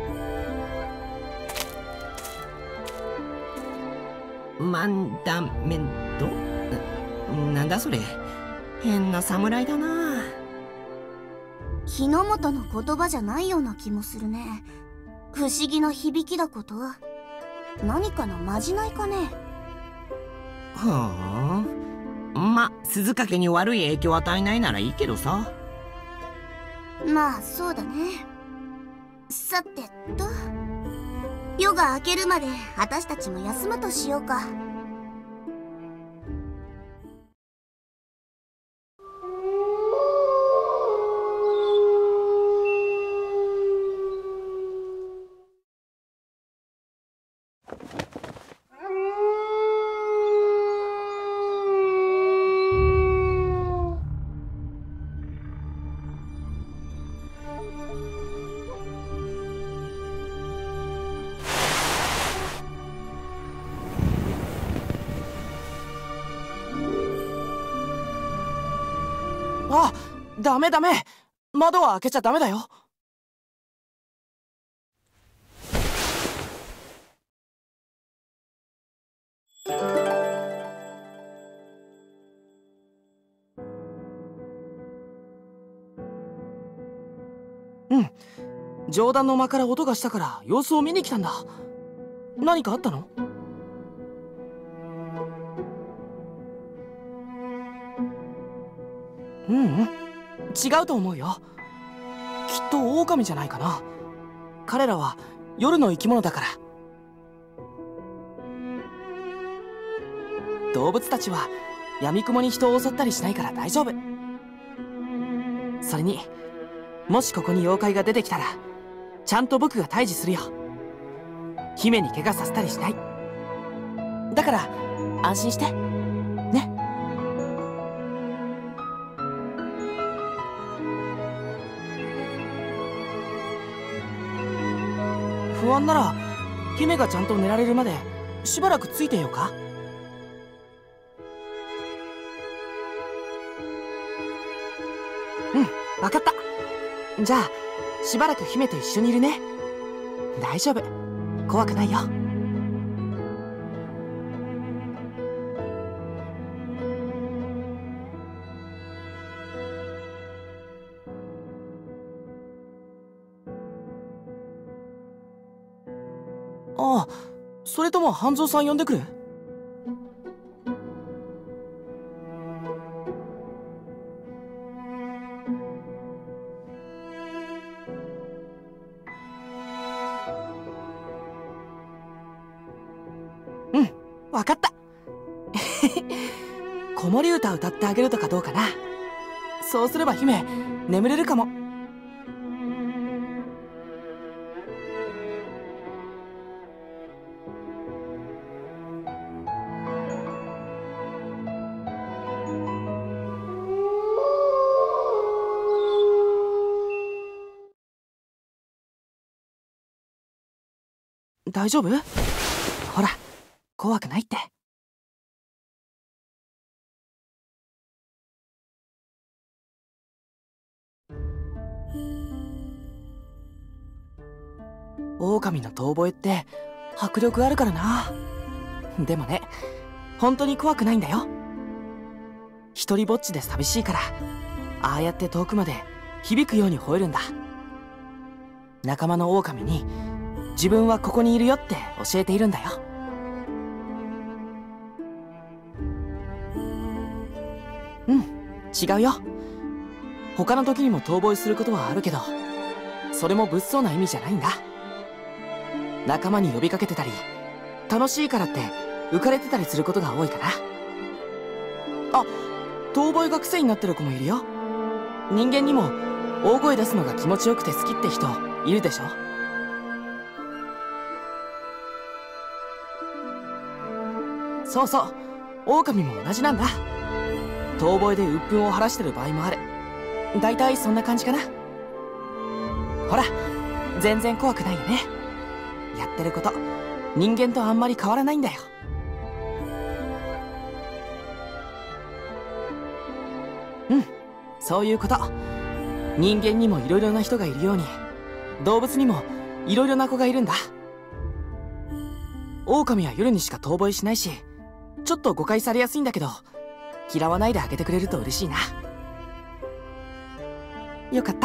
マンダメント？なんだそれ。変な侍だな。 日の本の言葉じゃないような気もするね。不思議な響きだこと。何かのまじないかね。 はあ。ま、鈴掛に悪い影響を与えないならいいけどさ。 まあそうだね。さてと、夜が明けるまで私たちも休むとしようか。 あ、ダメダメ。窓は開けちゃダメだよ。 うん、上段の間から音がしたから様子を見に来たんだ。何かあったの？ううん、違うと思うよ。きっと狼じゃないかな。彼らは夜の生き物だから。動物たちは闇雲に人を襲ったりしないから大丈夫。それにもしここに妖怪が出てきたらちゃんと僕が退治するよ。姫に怪我させたりしない。だから安心してね。不安なら姫がちゃんと寝られるまでしばらくついてようか。うん、分かった。じゃあしばらく姫と一緒にいるね。大丈夫、怖くないよ。ああ、それとも半蔵さん呼んでくる？うん、わかった。子守歌歌ってあげるとかどうかな。そうすれば姫眠れるかも。大丈夫？ほら、怖くないって。狼の遠吠えって迫力あるからな。でもね、本当に怖くないんだよ。一人ぼっちで寂しいからああやって遠くまで響くように吠えるんだ。仲間の狼に自分はここにいるよって教えているんだよ。うん、違うよ。他の時にも遠吠えすることはあるけど、それも物騒な意味じゃないんだ。仲間に呼びかけてたり、楽しいからって浮かれてたりすることが多いかな。あ、遠吠えが癖になってる子もいるよ。人間にも大声出すのが気持ちよくて好きって人いるでしょ。そうそう、狼も同じなんだ。遠吠えで鬱憤を晴らしてる場合もある。だいたいそんな感じかな。ほら、全然怖くないよね。やってること人間とあんまり変わらないんだよ。うん、そういうこと。人間にもいろいろな人がいるように、動物にもいろいろな子がいるんだ。狼は夜にしか遠吠えしないし、ちょっと誤解されやすいんだけど、嫌わないであげてくれると嬉しいな。よかった。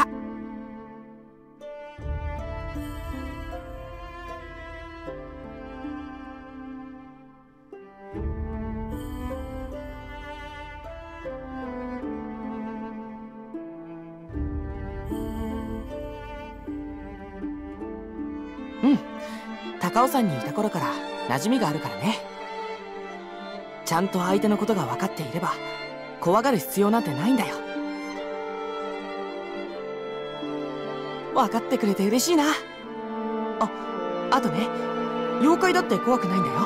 うん、高尾山にいた頃から馴染みがあるからね。ちゃんと相手のことが分かっていれば怖がる必要なんてないんだよ。分かってくれて嬉しいな。あ、あとね、妖怪だって怖くないんだよ。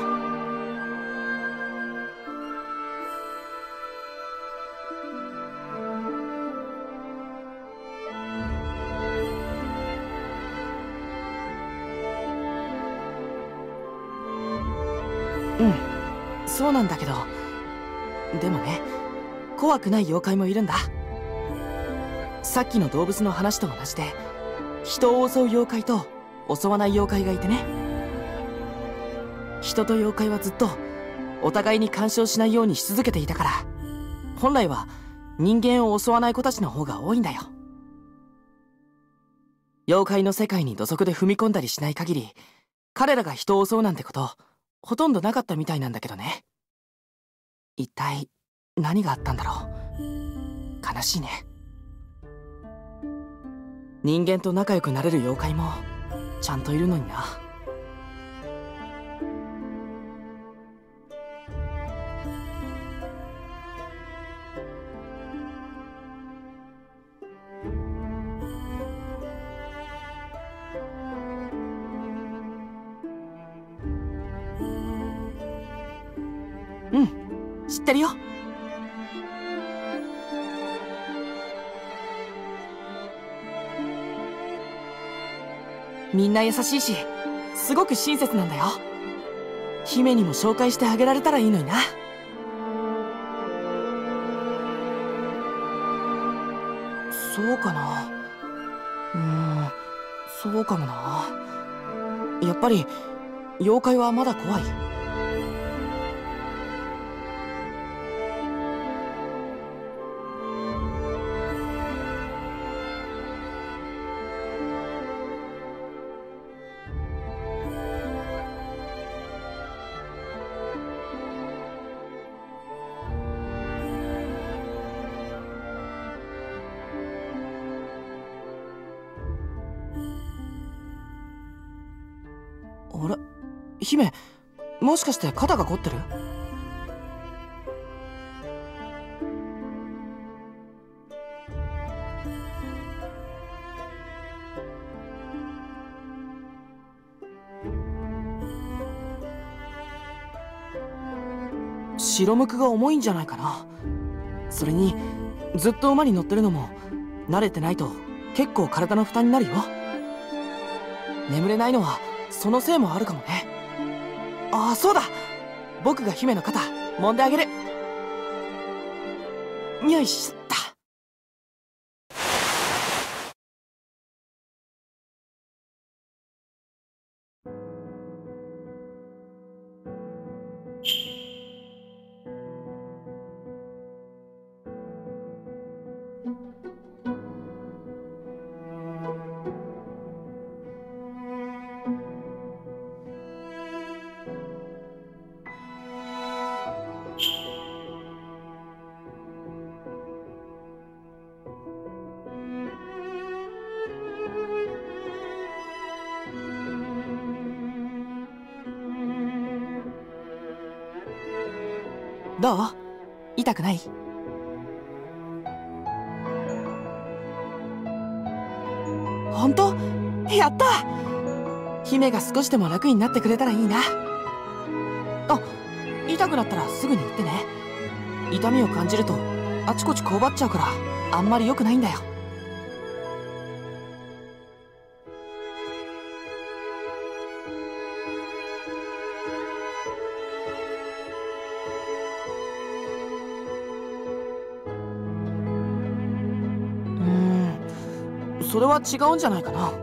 うん、そうなんだけど、でもね、怖くない妖怪もいるんだ。さっきの動物の話と同じで、人を襲う妖怪と襲わない妖怪がいてね。人と妖怪はずっとお互いに干渉しないようにし続けていたから、本来は人間を襲わない子たちの方が多いんだよ。妖怪の世界に土足で踏み込んだりしない限り、彼らが人を襲うなんてことほとんどなかったみたいなんだけどね。一体何があったんだろう。悲しいね。人間と仲良くなれる妖怪もちゃんといるのにな。うん、知ってるよ。みんな優しいし、すごく親切なんだよ。姫にも紹介してあげられたらいいのにな。そうかな。うーん、そうかもな。やっぱり妖怪はまだ怖い。あれ、姫、もしかして肩が凝ってる？白むくが重いんじゃないかな。それにずっと馬に乗ってるのも慣れてないと結構体の負担になるよ。眠れないのはそのせいもあるかもね。ああ、そうだ、僕が姫の肩揉んであげる。よいしょっと。どう？痛くない？本当？やった！姫が少しでも楽になってくれたらいいな。あ、痛くなったらすぐに言ってね。痛みを感じるとあちこちこうばっちゃうからあんまり良くないんだよ。それは違うんじゃないかな。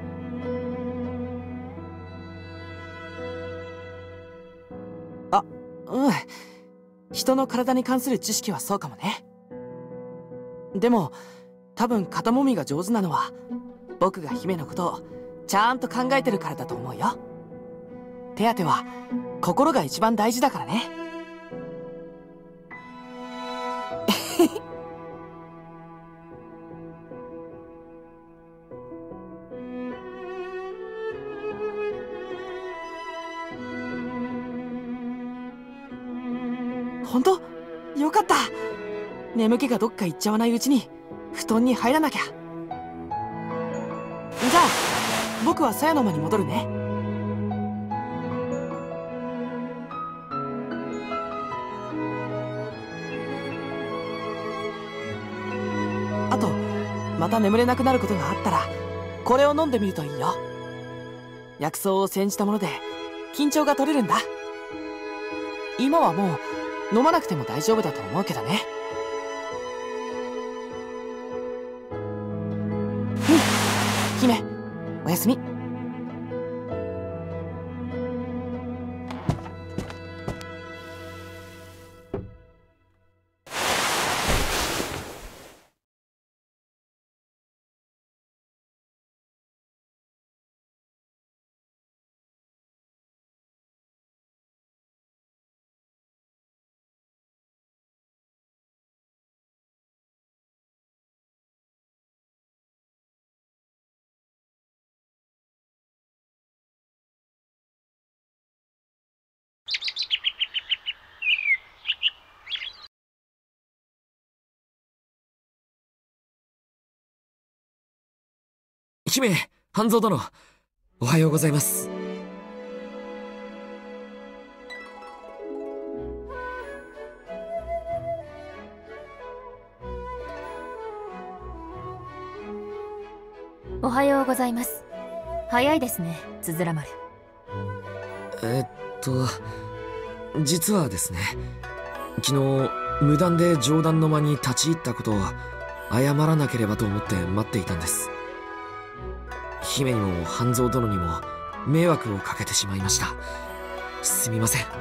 あ、うん。人の体に関する知識はそうかもね。でも多分肩もみが上手なのは僕が姫のことをちゃんと考えてるからだと思うよ。手当ては心が一番大事だからね。本当？よかった。眠気がどっか行っちゃわないうちに布団に入らなきゃ。じゃあ僕は鞘の間に戻るね。あとまた眠れなくなることがあったらこれを飲んでみるといいよ。薬草を煎じたもので緊張が取れるんだ。今はもう飲まなくても大丈夫だと思うけどね。うん、姫、おやすみ。 姫、半蔵殿、おはようございます。 おはようございます。早いですね、つづら丸。 えっと実はですね、昨日無断で上段の間に立ち入ったことを謝らなければと思って待っていたんです。姫にも半蔵殿にも迷惑をかけてしまいました。すみません。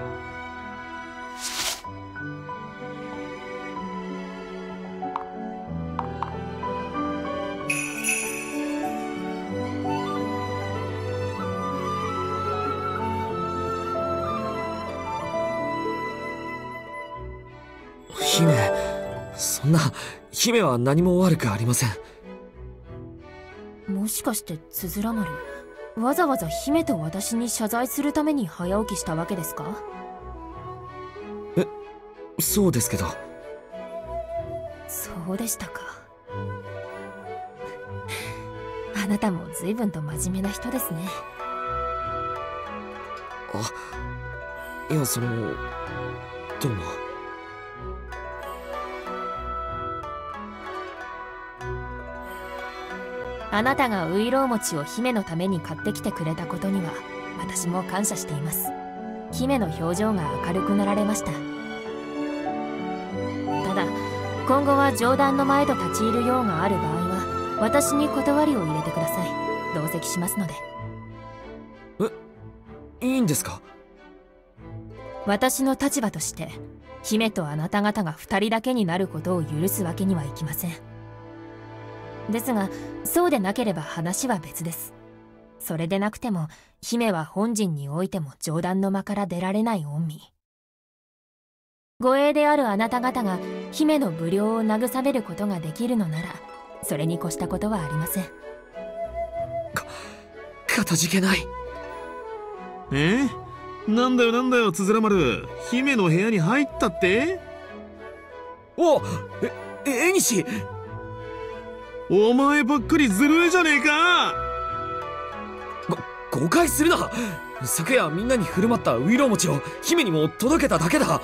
姫、そんな、姫は何も悪くありません。 もしかしてつづら丸、わざわざ姫と私に謝罪するために早起きしたわけですか？ え、そうですけど。 そうでしたか。あなたも随分と真面目な人ですね。 あ、いや、その、どうも。 あなたがういろう餅を姫のために買ってきてくれたことには私も感謝しています。姫の表情が明るくなられました。ただ今後は上段の前と立ち入る用がある場合は私に断りを入れてください。同席しますので。 え、いいんですか？ 私の立場として姫とあなた方が二人だけになることを許すわけにはいきません。ですがそうでなければ話は別です。それでなくても姫は本陣においても上段の間から出られない御身。護衛であるあなた方が姫の無料を慰めることができるのならそれに越したことはありません。 か、かたじけない。 え？なんだよなんだよ、つづら丸。姫の部屋に入ったって？ お、え、えにし。 お前ばっかりずるいじゃねえか。 ご誤解するな。昨夜みんなに振る舞ったういろう餅を姫にも届けただけだ。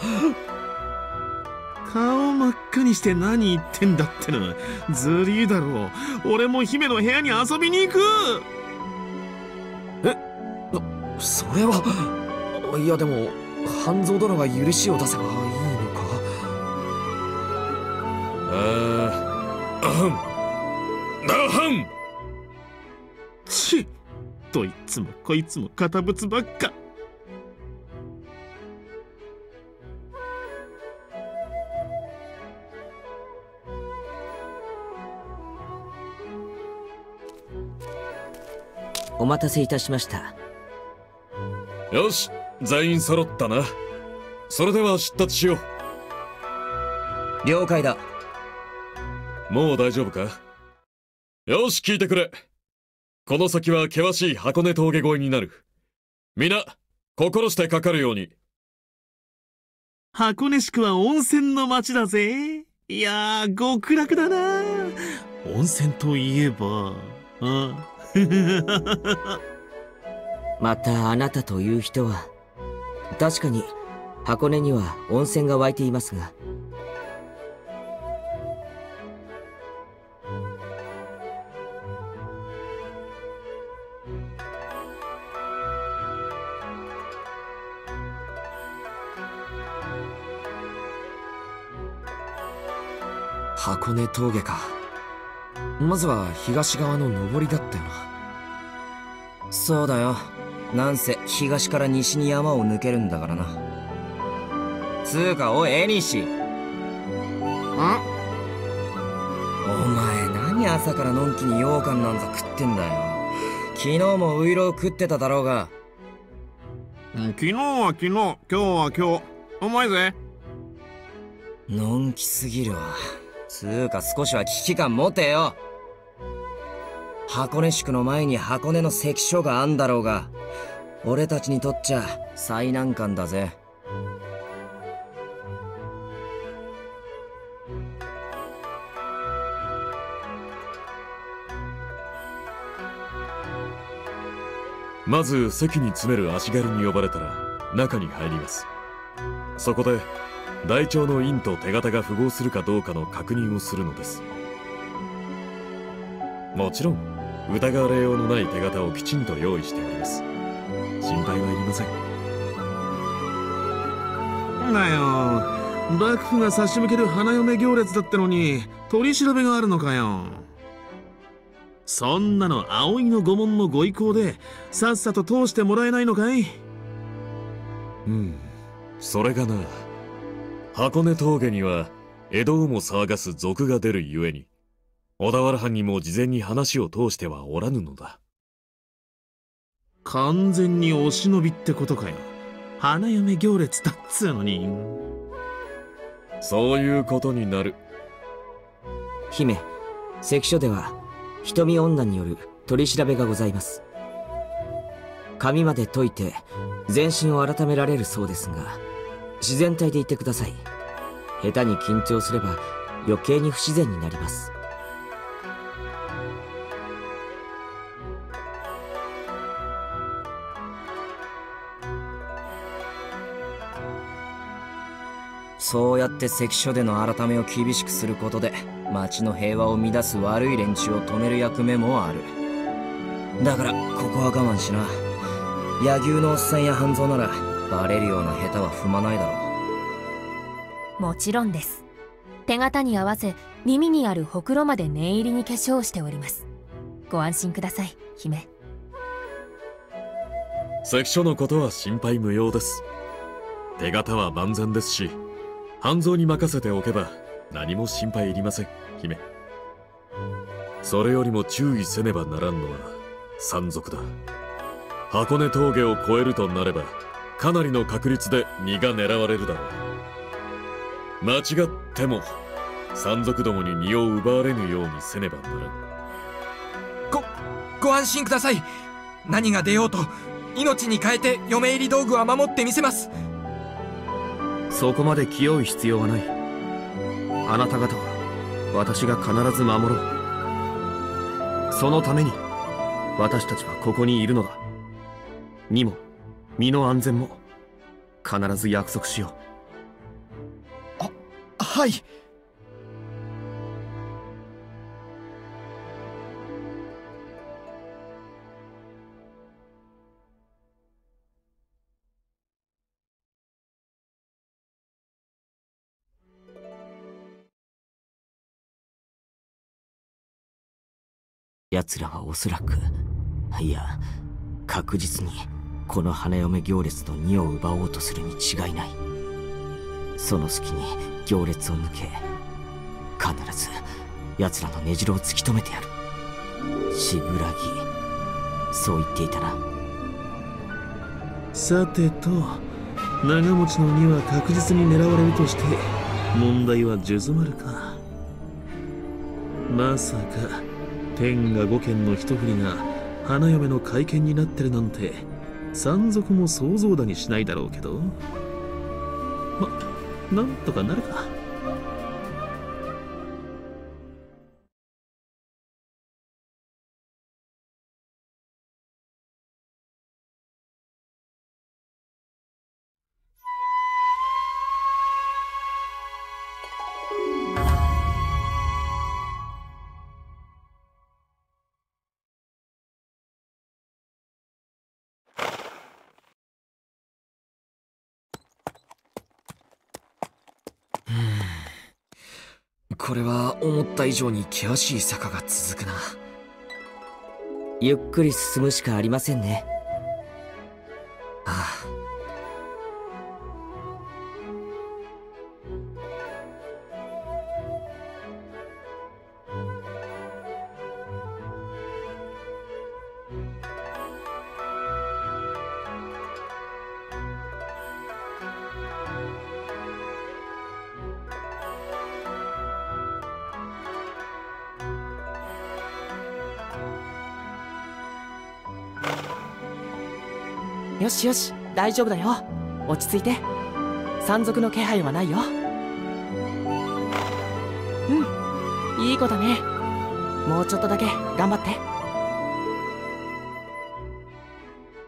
顔真っ赤にして何言ってんだっての。ずりーだろう。俺も姫の部屋に遊びに行く。 え、それは。いやでも半蔵殿が許しを出せばいいのか。 あー、あはんあはん。 ちっ、どいつもこいつも堅物ばっか。 お待たせいたしました。 よし、全員揃ったな。それでは出立しよう。了解だ。 もう大丈夫か？よし、聞いてくれ。この先は険しい箱根峠越えになる。皆、心してかかるように。 箱根宿は温泉の町だぜ。いやー、極楽だな。温泉といえば、あまたあなたという人は、確かに箱根には温泉が湧いていますが、 箱根峠か。まずは東側の上りだったよな。 そうだよ。なんせ東から西に山を抜けるんだからな。つーか、おいエニシ。ん？お前何朝からのんきに羊羹なんざ食ってんだよ。昨日もウイロウ食ってただろうが。 昨日は昨日、今日は今日。お前ぜ。 のんきすぎるわ。つーか少しは危機感持てよ。箱根宿の前に箱根の関所があんだろうが、俺たちにとっちゃ最難関だぜ。 まず席に詰める足軽に呼ばれたら中に入ります。そこで台帳の印と手形が符合するかどうかの確認をするのです。もちろん疑われようのない手形をきちんと用意しております。心配はいりません。 だよ、幕府が差し向ける花嫁行列だってのに取り調べがあるのかよ。そんなの葵の御門のご意向でさっさと通してもらえないのかい？ うん、それがな、箱根峠には江戸をも騒がす賊が出るゆえに小田原藩にも事前に話を通してはおらぬのだ。 完全にお忍びってことかよ。花嫁行列だっつうのに。 そういうことになる。 姫、関所では瞳女による取り調べがございます。髪まで解いて全身を改められるそうですが、自然体でいてください。下手に緊張すれば余計に不自然になります。 そうやって関所での改めを厳しくすることで町の平和を乱す悪い連中を止める役目もある。だからここは我慢しな。柳生のおっさんや半蔵ならバレるような下手は踏まないだろう。もちろんです。手形に合わせ耳にあるほくろまで念入りに化粧をしております。ご安心ください、姫。 関所のことは心配無用です。手形は万全ですし、半蔵に任せておけば何も心配いりません、姫。それよりも注意せねばならんのは山賊だ。箱根峠を越えるとなればかなりの確率で身が狙われるだろう。間違っても山賊どもに身を奪われぬようにせねばならん。 ごご安心ください。何が出ようと命に代えて嫁入り道具は守ってみせます。 そこまで気負う必要はない。あなた方は私が必ず守ろう。そのために私たちはここにいるのだ。身も身の安全も必ず約束しよう。あ、はい。 奴らはおそらく、いや確実にこの花嫁行列の荷を奪おうとするに違いない。その隙に行列を抜け、必ず奴らの根城を突き止めてやる。シグラギ、そう言っていたな。 さてと、長持ちの荷は確実に狙われるとして問題は数珠丸か。まさか天下五県の一振りが花嫁の会見になってるなんて山賊も想像だにしないだろうけど、ま、なんとかなるか。 これは思った以上に険しい坂が続くな。 ゆっくり進むしかありませんね。 ああ。 よしよし、大丈夫だよ。落ち着いて。山賊の気配はないよ。うん、いい子だね。もうちょっとだけ頑張って。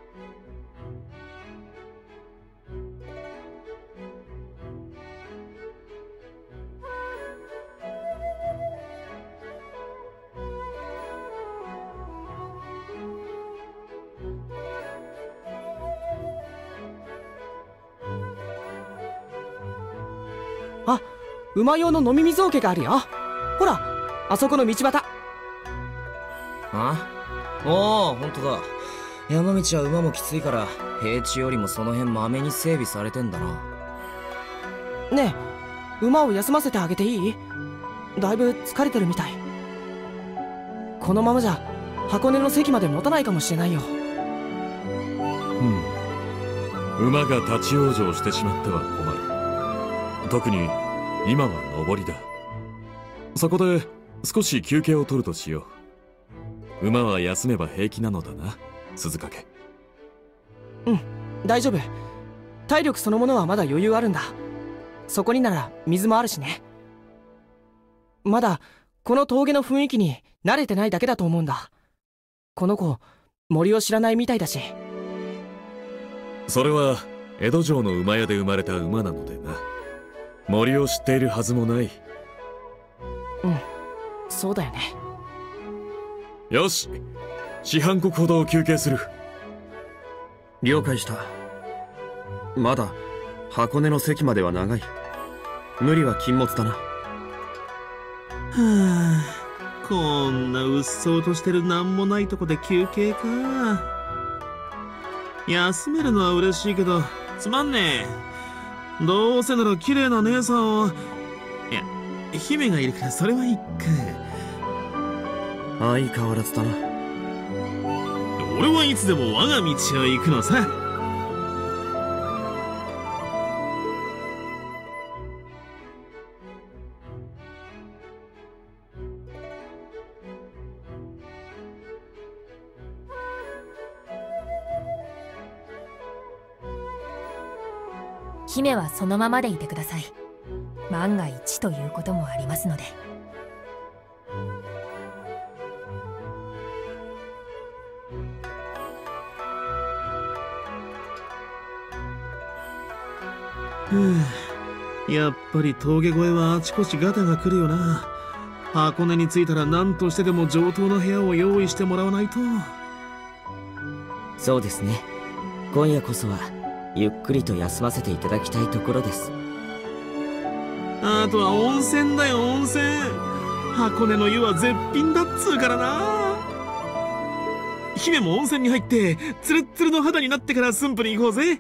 馬用の飲み水桶があるよ。ほら、あそこの道端。 あ？おお、ほんとだ。山道は馬もきついから平地よりもその辺まめに整備されてんだな。 ねえ、馬を休ませてあげていい？だいぶ疲れてるみたい。このままじゃ箱根の関まで持たないかもしれないよ。 うん、馬が立ち往生してしまっては困る。特に今は上りだ。そこで少し休憩を取るとしよう。馬は休めば平気なのだな、鈴掛。 うん、大丈夫。体力そのものはまだ余裕あるんだ。そこになら水もあるしね。まだこの峠の雰囲気に慣れてないだけだと思うんだ。この子森を知らないみたいだし。 それは江戸城の馬屋で生まれた馬なのでな。森を知っているはずもない。 うん、そうだよね。 よし、四半刻ほど休憩する。 了解した。まだ箱根の関までは長い。無理は禁物だな。 はあ、こんなうっそうとしてるなんもないとこで休憩か。休めるのは嬉しいけどつまんねえ。どうせなら綺麗な姉さんを。いや、姫がいるからそれはいっか。 相変わらずだな。 俺はいつでも我が道を行くのさ。 姫はそのままでいてください。万が一ということもありますので。 ふう、やっぱり峠越えはあちこちガタが来るよな。箱根に着いたら何としてでも上等な部屋を用意してもらわないと。 そうですね。今夜こそはゆっくりと休ませていただきたいところです。 あとは温泉だよ、温泉。箱根の湯は絶品だっつうからな。姫も温泉に入ってツルッツルの肌になってから駿府に行こうぜ。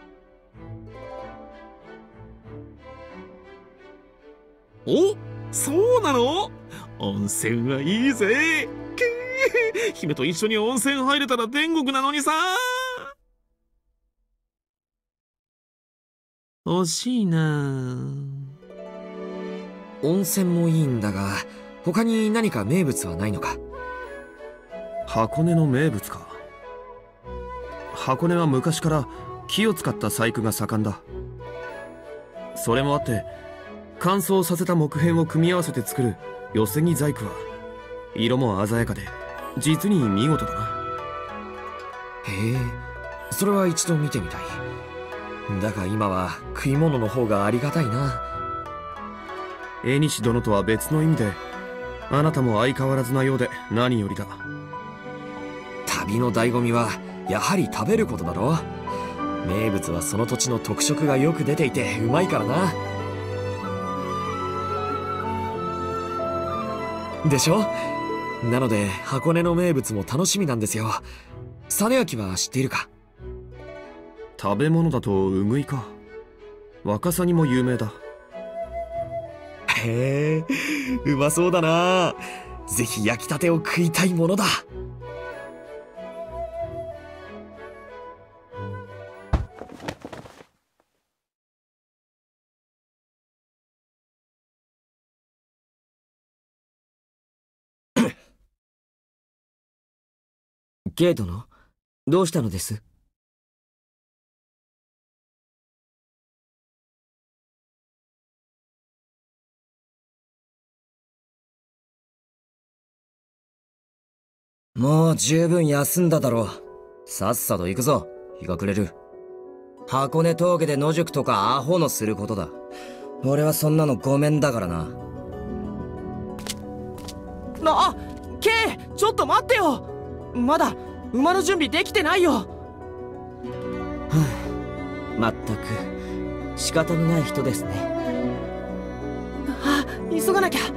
お、そうなの？温泉はいいぜ。姫と一緒に温泉入れたら天国なのにさ。惜しいな。 温泉もいいんだが、他に何か名物はないのか？ 箱根の名物か。箱根は昔から木を使った細工が盛んだ。それもあって乾燥させた木片を組み合わせて作る寄木細工は色も鮮やかで実に見事だな。 へえ、それは一度見てみたい。だが今は食い物の方がありがたいな。 縁西殿とは別の意味であなたも相変わらずなようで何よりだ。 旅の醍醐味はやはり食べることだろ。名物はその土地の特色がよく出ていてうまいからな。でしょ？なので箱根の名物も楽しみなんですよ。実明は知っているか？ 食べ物だとうぐいか。若さにも有名だ。 へえ、うまそうだな。ぜひ焼きたてを食いたいものだ。 ケイ殿、どうしたのです？ もう十分休んだだろう。さっさと行くぞ、日が暮れる。箱根峠で野宿とかアホのすることだ。俺はそんなのごめんだからな。 なあ、ケイ、ちょっと待ってよ。まだ馬の準備できてないよ。はあ、まったく仕方のない人ですね。 急がなきゃ。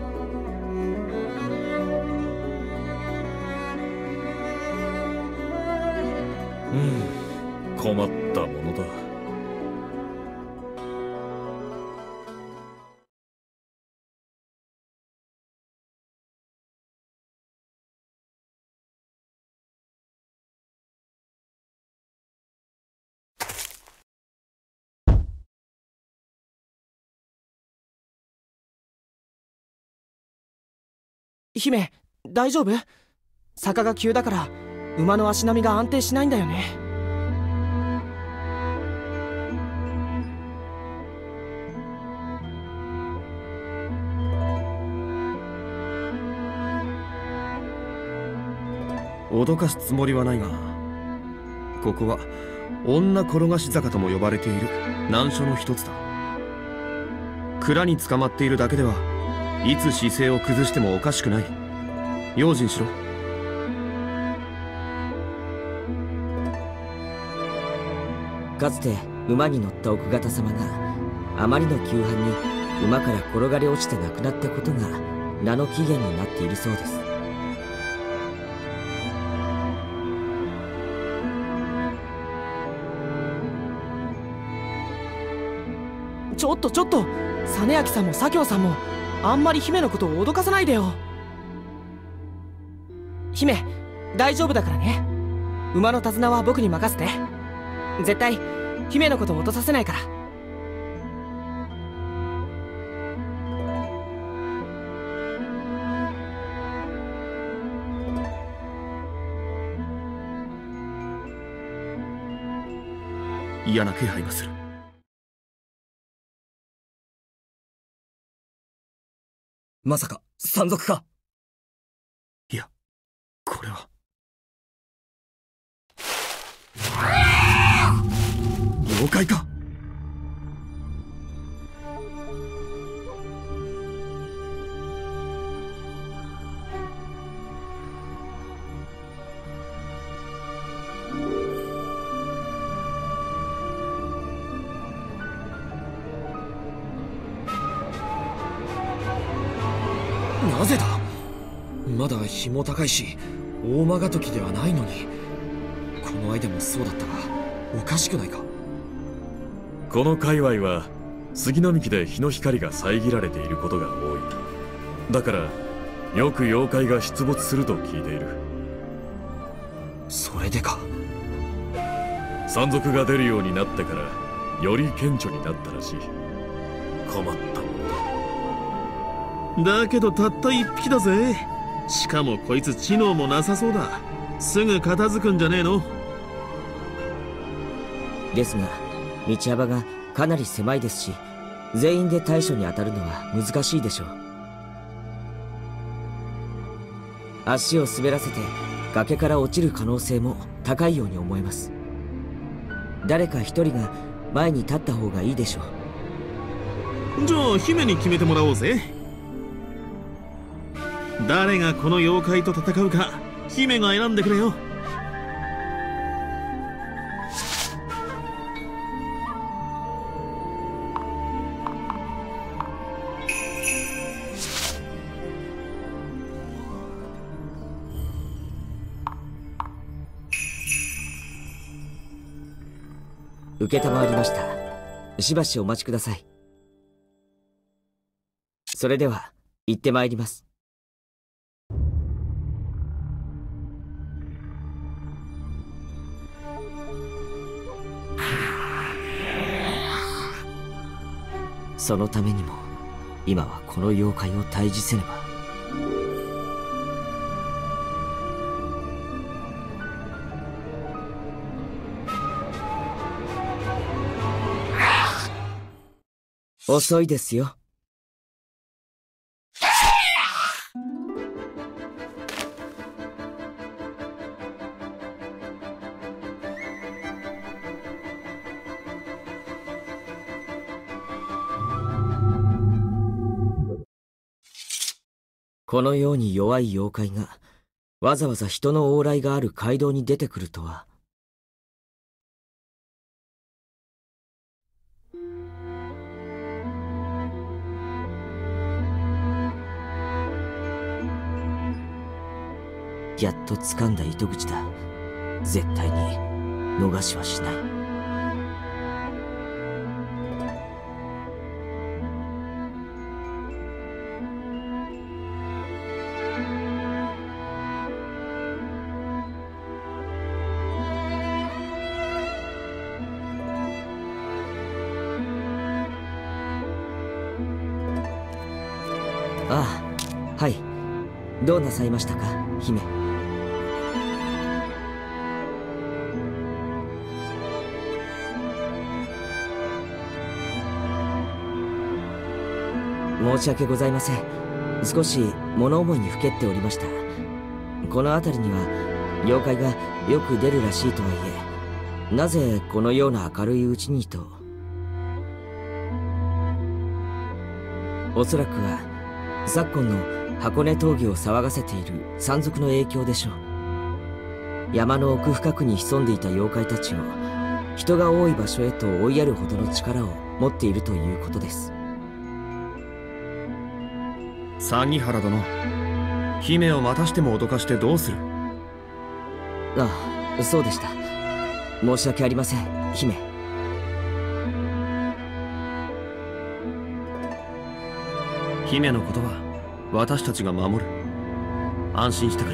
うん、困ったものだ。 姫、大丈夫？坂が急だから馬の足並みが安定しないんだよね。 脅かすつもりはないが、ここは女転がし坂とも呼ばれている難所の一つだ。蔵に捕まっているだけではいつ姿勢を崩してもおかしくない。用心しろ。 かつて馬に乗った奥方様があまりの急患に馬から転がり落ちて亡くなったことが名の起源になっているそうです。 ちょっとちょっと、実明さんも左京さんもあんまり姫のことを脅かさないでよ。姫、大丈夫だからね。馬の手綱は僕に任せて。絶対姫のことを落とさせないから。 嫌な気配がする。 まさか山賊か？ いや、これは妖怪か？ なぜだ？まだ日も高いし大間が時ではないのに。この間もそうだったがおかしくないか？ この界隈は杉並木で日の光が遮られていることが多い。だからよく妖怪が出没すると聞いている。 それでか。 山賊が出るようになってからより顕著になったらしい。困ったものだ。 だけどたった一匹だぜ。しかもこいつ知能もなさそうだ。すぐ片付くんじゃねえの？ ですが道幅がかなり狭いですし、全員で対処に当たるのは難しいでしょう。足を滑らせて崖から落ちる可能性も高いように思えます。誰か一人が前に立った方がいいでしょう。じゃあ姫に決めてもらおうぜ。誰がこの妖怪と戦うか姫が選んでくれよ。 承りました。しばしお待ちください。それでは行ってまいります。そのためにも今はこの妖怪を退治せねば。遅いですよ。このように弱い妖怪がわざわざ人の往来がある街道に出てくるとは。 やっと掴んだ糸口だ。絶対に逃しはしない。ああ、はい。どうなさいましたか、姫。申し訳ございません。少し物思いにふけっておりました。この辺りには妖怪がよく出るらしいとはいえ、なぜこのような明るいうちにと。おそらくは昨今の箱根峠を騒がせている山賊の影響でしょう。山の奥深くに潜んでいた妖怪たちを人が多い場所へと追いやるほどの力を持っているということです。 杉原殿、姫をまたしても脅かしてどうする？ ああ、そうでした。申し訳ありません、姫。 姫のことは私たちが守る。安心してくれ。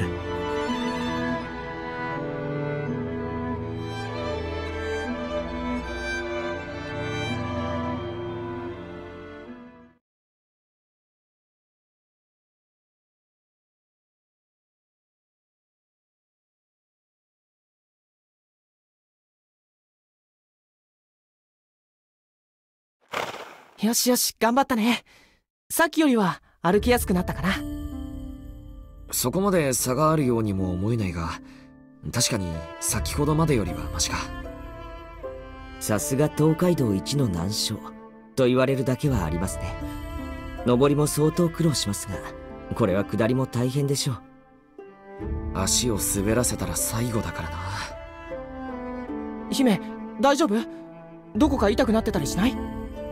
よしよし、頑張ったね。さっきよりは歩きやすくなったかな。 そこまで差があるようにも思えないが、確かに先ほどまでよりはマシか。 さすが東海道一の難所と言われるだけはありますね。上りも相当苦労しますが、これは下りも大変でしょう。 足を滑らせたら最後だからな。 姫、大丈夫？どこか痛くなってたりしない？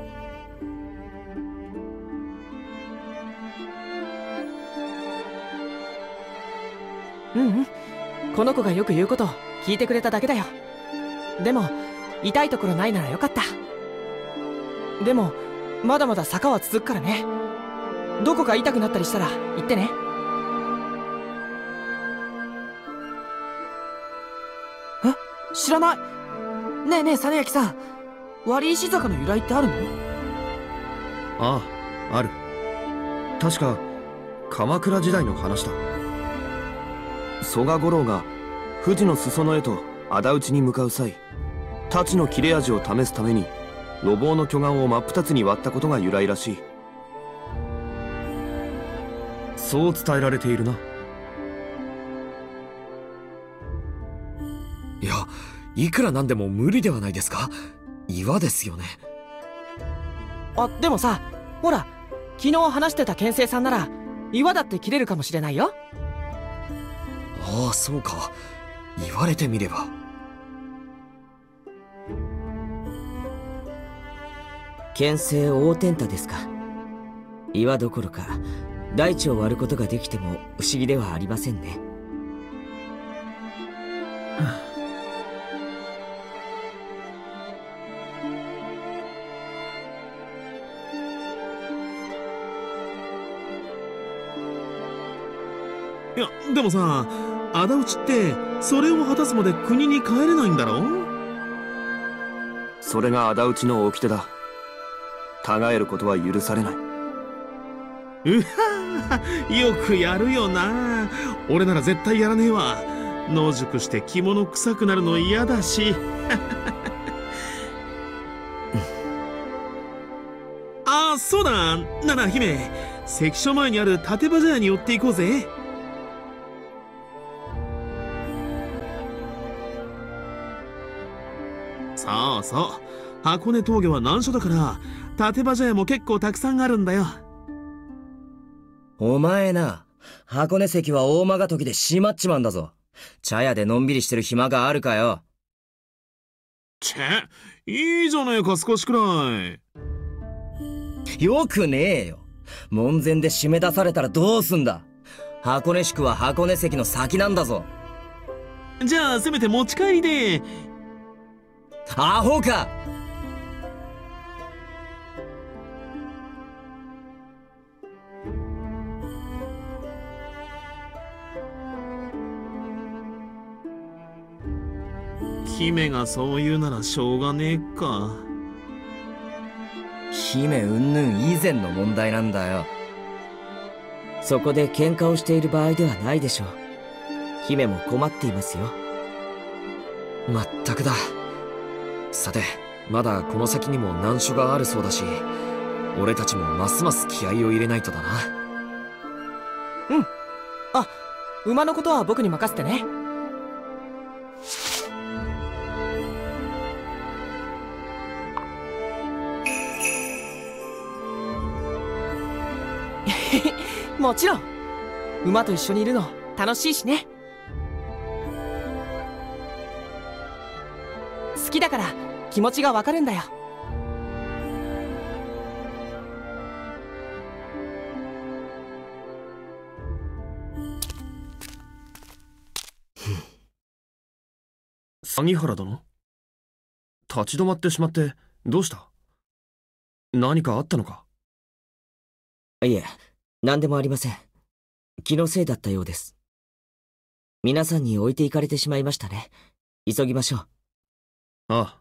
うんうん、この子がよく言うことを聞いてくれただけだよ。でも痛いところないならよかった。でもまだまだ坂は続くからね。どこか痛くなったりしたら言ってね。え、知らない。ねえねえ、実焼さん、割石坂の由来ってあるの？ ああ、ある。確か鎌倉時代の話だ。曽我五郎が富士の裾野へと仇討ちに向かう際、太刀の切れ味を試すために路傍の巨岩を真っ二つに割ったことが由来らしい。そう伝えられているな。 いや、いくらなんでも無理ではないですか。岩ですよね。 あ、でもさ、ほら、昨日話してた剣聖さんなら岩だって切れるかもしれないよ。 ああ、そうか。言われてみれば。 剣聖大天太ですか。岩どころか大地を割ることができても不思議ではありませんね。 いや、でもさ、仇討ちってそれを果たすまで国に帰れないんだろ？ それが仇討ちの掟だ。たがえることは許されない。 うはー、よくやるよな。俺なら絶対やらねえわ。野宿して着物臭くなるの嫌だし。ああ、そうだ。なら姫、関所前にある立場茶屋に寄っていこうぜ。そうそう、箱根峠は難所だから立場茶屋も結構たくさんあるんだよ。 お前な、箱根関は大間が時で閉まっちまうんだぞ。茶屋でのんびりしてる暇があるかよ。 チェ、いいじゃねえか、少しくらい。 よくねえよ。門前で締め出されたらどうすんだ。 箱根宿は箱根関の先なんだぞ。 じゃあせめて持ち帰りで。 アホか。 姫がそう言うならしょうがねえか。 姫うんぬん以前の問題なんだよ。 そこで喧嘩をしている場合ではないでしょう。姫も困っていますよ。 まったくだ。さて、まだこの先にも難所があるそうだし、俺たちもますます気合を入れないとだな。 うん。あ、馬のことは僕に任せてね。もちろん。馬と一緒にいるの楽しいしね。好きだから気持ちがわかるんだよ。 杉原殿、立ち止まってしまってどうした？何かあったのか？ いえ、何でもありません。気のせいだったようです。皆さんに置いていかれてしまいましたね。急ぎましょう。 ああ。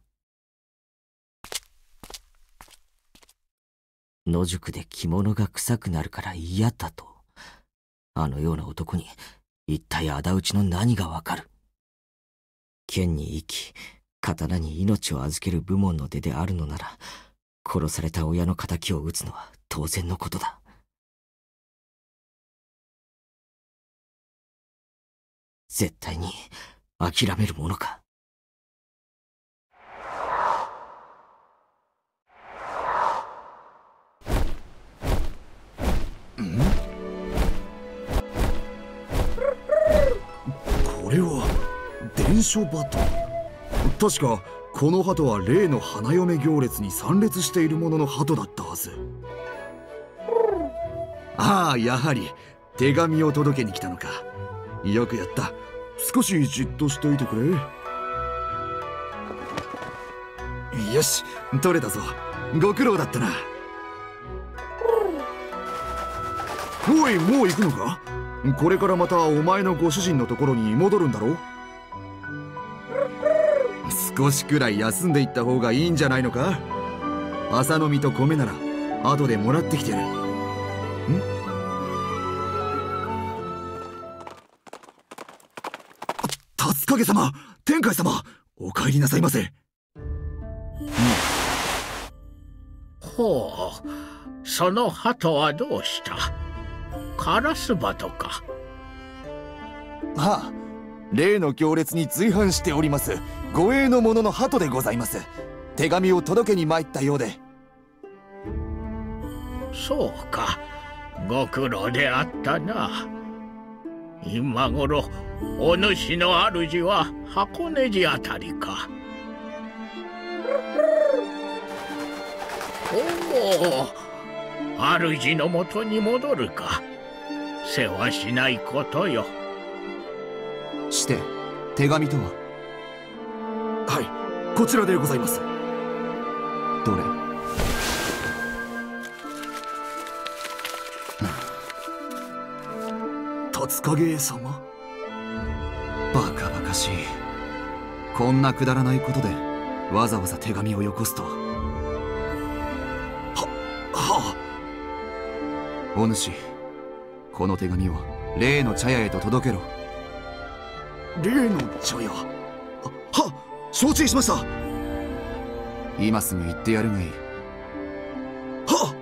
野宿で着物が臭くなるから嫌だと。あのような男に一体仇討ちの何がわかる。剣に生き、刀に命を預ける武門の出であるのなら、殺された親の仇を討つのは当然のことだ。絶対に諦めるものか。 ん？これは伝書鳩。確かこの鳩は例の花嫁行列に参列しているものの鳩だったはず。ああ、やはり手紙を届けに来たのか。よくやった。少しじっとしていてくれ。よし、取れたぞ。ご苦労だったな。おい、もう行くのか？これからまたお前のご主人のところに戻るんだろう？少しくらい休んでいった方がいいんじゃないのか？朝飲みと米なら後でもらってきてやる。ん？竜影様、天海様、お帰りなさいませ。 ほう、その鳩はどうした？カラスバトか？ はあ、例の行列に随伴しております護衛の者の鳩でございます。手紙を届けに参ったようで。 そうか、ご苦労であったな。今頃お主の主は箱根路あたりか。おお、主のもとに戻るか。世話しないことよ。 して手紙とは？はい、こちらでございます。どれ？竜影様？バカバカしい。こんなくだらないことでわざわざ手紙をよこすとは。は、はあ。お主、この手紙を例の茶屋へと届けろ。例の茶屋？は、承知しました。今すぐ行ってやるがいい。は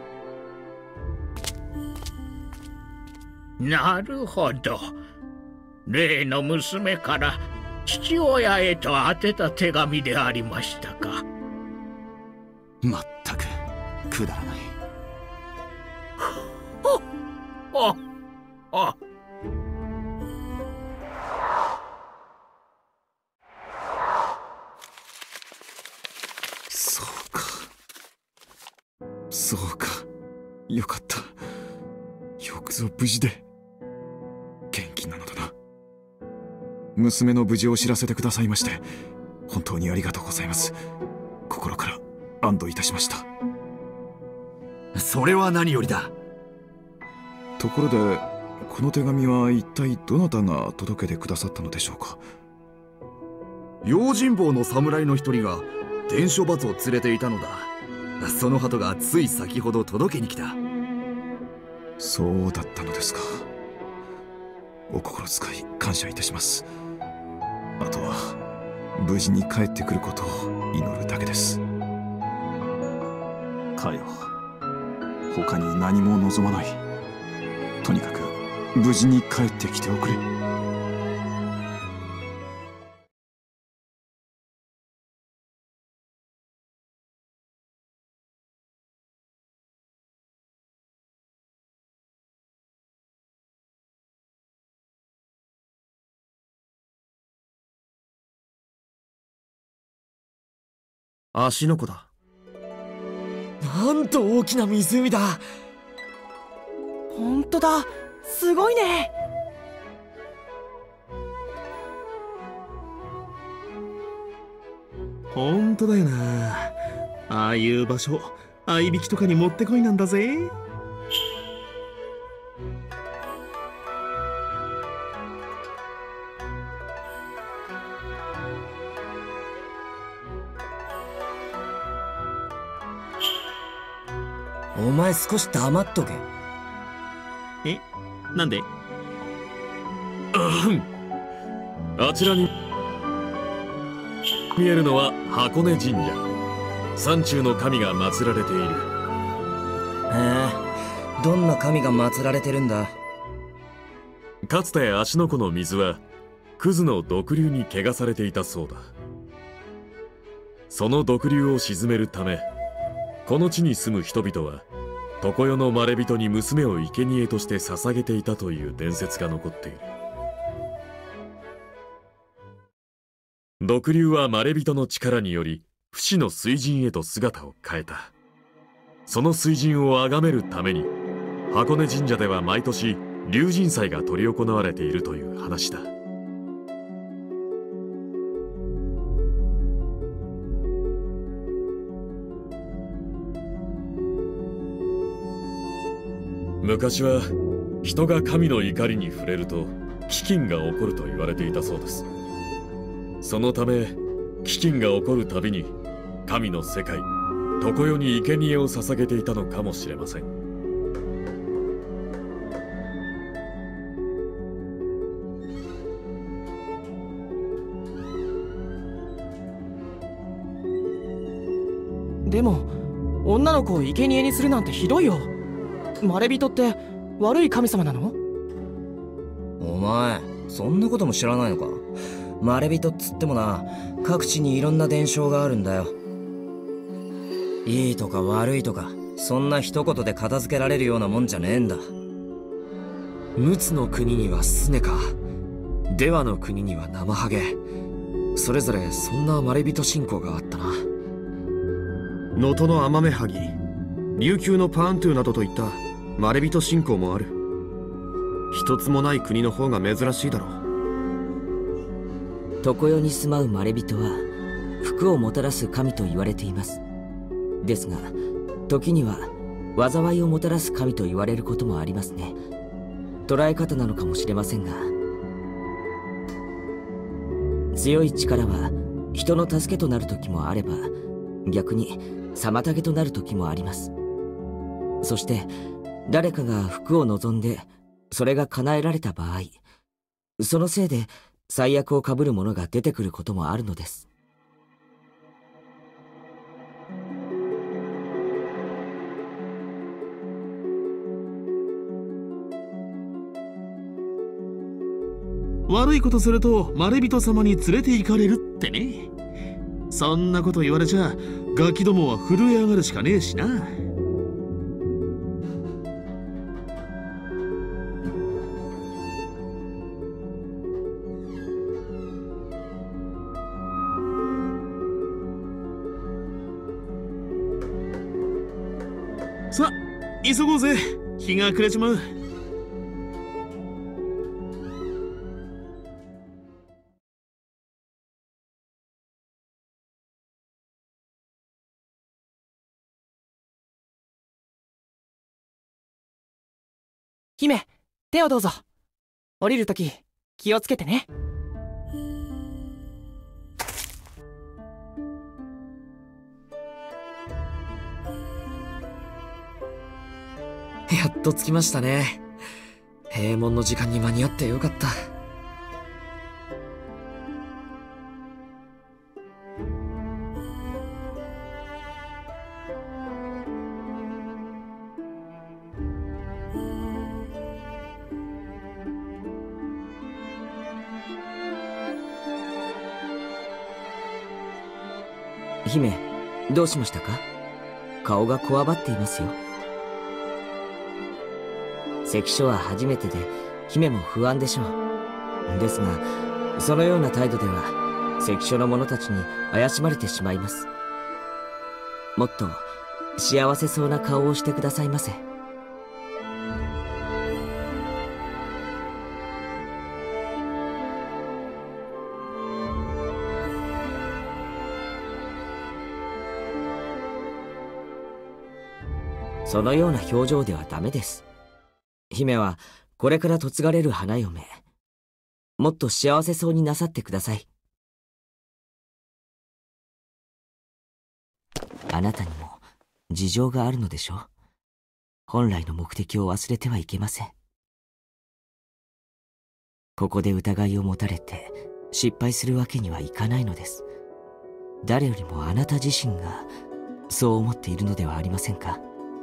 っ。なるほど。例の娘から父親へと宛てた手紙でありましたか。 まったくくだらない。 ああ。 そうか。そうか。よかった。よくぞ無事で。 娘の無事を知らせてくださいまして本当にありがとうございます。心から安堵いたしました。 それは何よりだ。 ところでこの手紙は一体どなたが届けてくださったのでしょうか。 用心棒の侍の一人が伝書罰を連れていたのだ。その鳩がつい先ほど届けに来た。 そうだったのですか。お心遣い感謝いたします。あとは無事に帰ってくることを祈るだけです。かよ、他に何も望まない。とにかく無事に帰ってきておくれ。 芦ノ湖だ。 なんと大きな湖だ。 ほんとだ、すごいね。 ほんとだよな。ああいう場所、合いびきとかにもってこいなんだぜ。 お前少し黙っとけ。 え、なんで？ あちらに見えるのは箱根神社。山中の神が祀られている。 へえ、どんな神が祀られてるんだ？ かつて芦ノ湖の水はクズの毒竜に汚されていたそうだ。その毒竜を鎮めるためこの地に住む人々は常世のまれびとに娘を生贄として捧げていたという伝説が残っている。毒竜はまれびとの力により不死の水神へと姿を変えた。その水神を崇めるために箱根神社では毎年龍神祭が執り行われているという話だ。昔は人が神の怒りに触れると飢饉が起こると言われていたそうです。そのため飢饉が起こるたびに神の世界常世に生贄を捧げていたのかもしれません。 でも女の子を生贄にするなんてひどいよ。まれびとって悪い神様なの？ お前そんなことも知らないのか。まれびとっつってもな、各地にいろんな伝承があるんだよ。いいとか悪いとかそんな一言で片付けられるようなもんじゃねえんだ。 陸奥の国にはスネか、出羽の国にはナマハゲ、それぞれそんなまれびと信仰があったな。 能登のアマメハギ、琉球のパーントゥなどといったまれびと信仰もある。一つもない国の方が珍しいだろう。 常世に住まうまれびとは福をもたらす神と言われています。ですが時には災いをもたらす神と言われることもありますね。捉え方なのかもしれませんが、強い力は人の助けとなる時もあれば逆に妨げとなる時もあります。そして誰かが福を望んでそれが叶えられた場合、そのせいで災厄をかぶる者が出てくることもあるのです。 悪いことするとまれびと様に連れて行かれるってね。そんなこと言われちゃガキどもは震え上がるしかねえしな。さあ急ごうぜ、日が暮れちまう。 姫、手をどうぞ。降りるとき気をつけてね。 やっと着きましたね。閉門の時間に間に合ってよかった。 姫、どうしましたか？顔がこわばっていますよ。関所は初めてで姫も不安でしょう。ですがそのような態度では関所の者たちに怪しまれてしまいます。もっと幸せそうな顔をしてくださいませ。そのような表情ではダメです。姫はこれから嫁がれる花嫁。もっと幸せそうになさってください。あなたにも事情があるのでしょう。本来の目的を忘れてはいけません。ここで疑いを持たれて失敗するわけにはいかないのです。誰よりもあなた自身がそう思っているのではありませんか？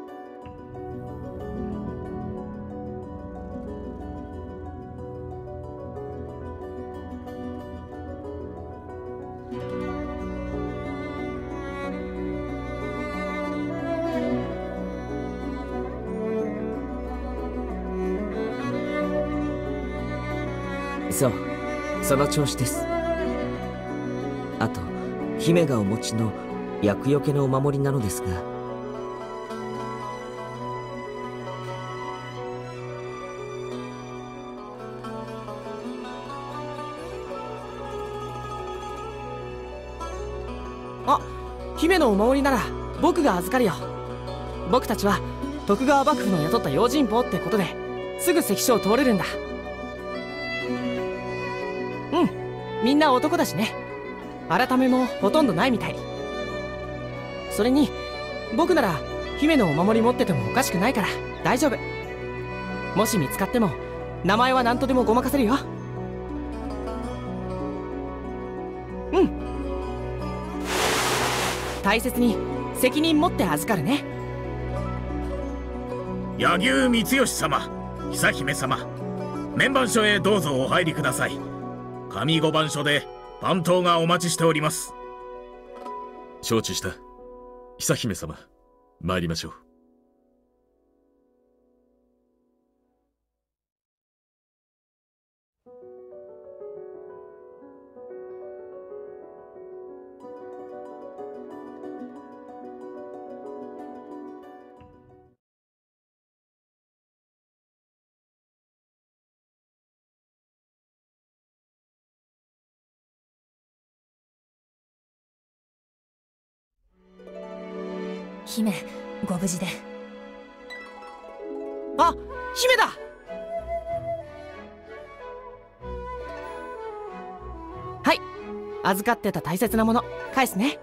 そう、その調子です。あと、姫がお持ちの厄除けのお守りなのですが、 あ、姫のお守りなら僕が預かるよ。僕たちは徳川幕府の雇った用心棒ってことですぐ関所を通れるんだ。うん、みんな男だしね。改めもほとんどないみたい。それに僕なら姫のお守り持っててもおかしくないから大丈夫。もし見つかっても名前は何とでもごまかせるよ。うん、大切に責任持って預かるね。 柳生光義様、久姫様、免番所へどうぞお入りください。上五番所で番頭がお待ちしております。 承知した。久姫様、参りましょう。 姫、ご無事で。 あ、姫だ。はい、預かってた大切なもの返すね。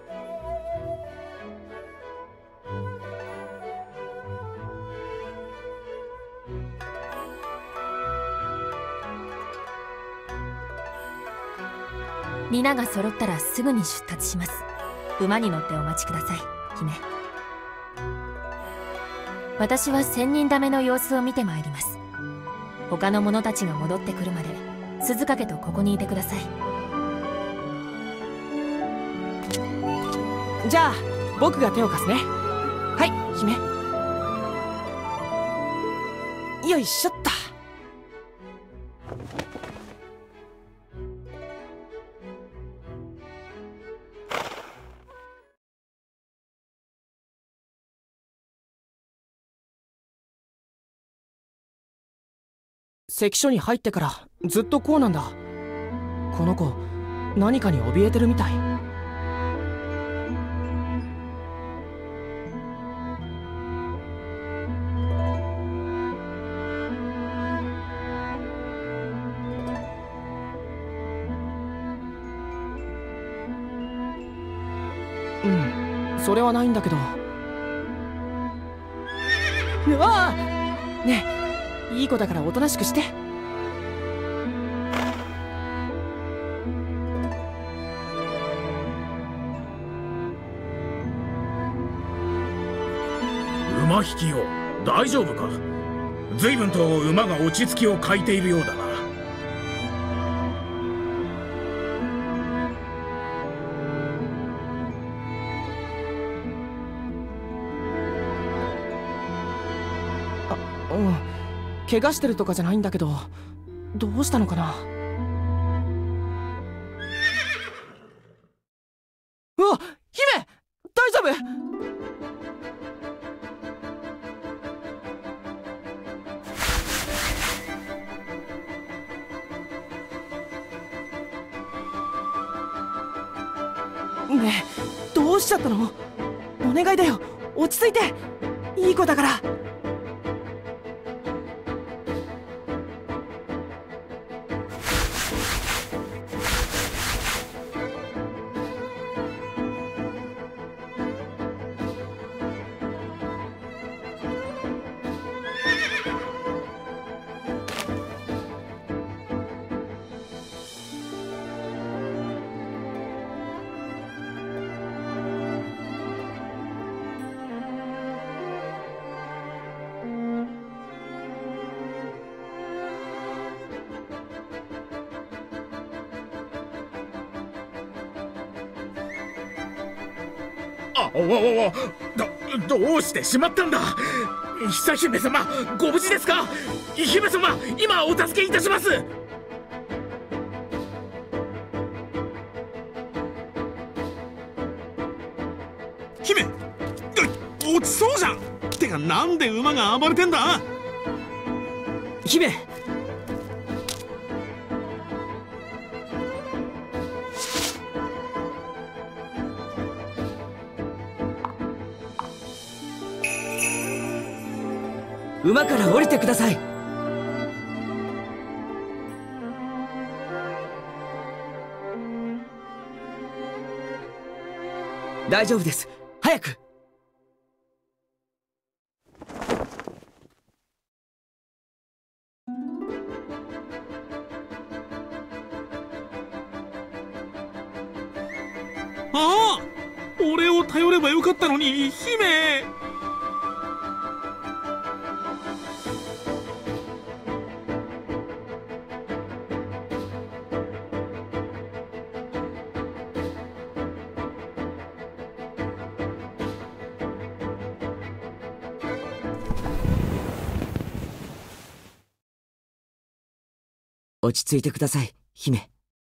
皆が揃ったらすぐに出立します。馬に乗ってお待ちください、姫。私は千人ダメの様子を見てまいります。他の者たちが戻ってくるまで鈴掛とここにいてください。 じゃあ僕が手を貸すね。はい、姫。よいしょっと。関所に入ってからずっとこうなんだ。この子何かに怯えてるみたい。 うんそれはないんだけど。うわあねえいい子だからおとなしくして。 馬引きよ、大丈夫か？随分と馬が落ち着きを欠いているようだな。 あ、うん、怪我してるとかじゃないんだけど、どうしたのかな。うわ、姫大丈夫？ねえどうしちゃったの？お願いだよ、落ち着いて、いい子だから。 あ、おおお、ど、どうしてしまったんだ。久姫様、ご無事ですか？姫様、今お助けいたします。 姫、落ちそうじゃん。てか、なんで馬が暴れてんだ？ 姫、馬から降りてください。大丈夫です、早く。 ああ、俺を頼ればよかったのに、姫。 落ち着いてください、姫。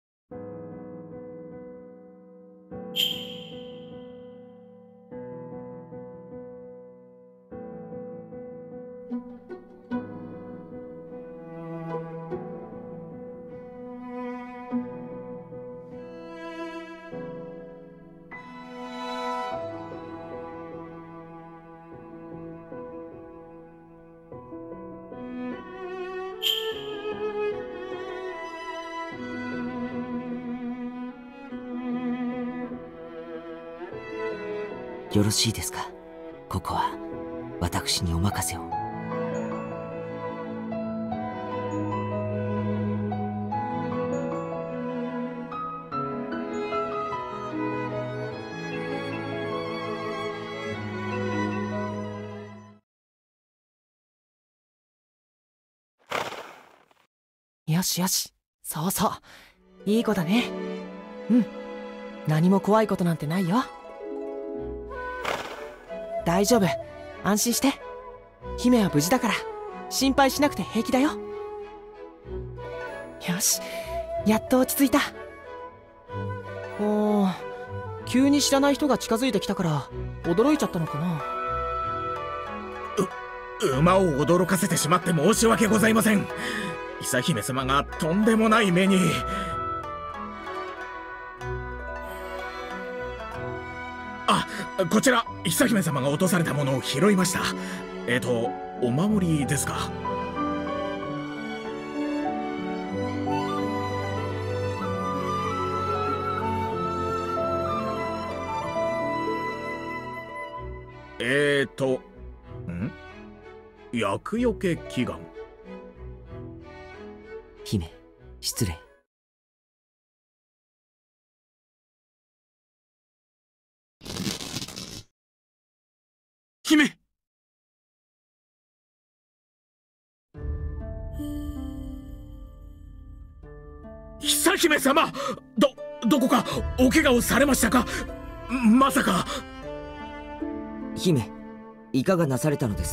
よろしいですか？ここは私にお任せを。 よしよし、そうそう、いい子だね。うん、何も怖いことなんてないよ。大丈夫、安心して。姫は無事だから心配しなくて平気だよ。よし、やっと落ち着いた。おー、急に知らない人が近づいてきたから驚いちゃったのかな。 う馬を驚かせてしまって申し訳ございません。久姫様がとんでもない目に。あ、こちら久姫様が落とされたものを拾いました。えっとお守りですか？ えーとん厄除け祈願。 姫、失礼。 姫。 久姫様、どどこかお怪我をされましたか？まさか。 姫、いかがなされたのです？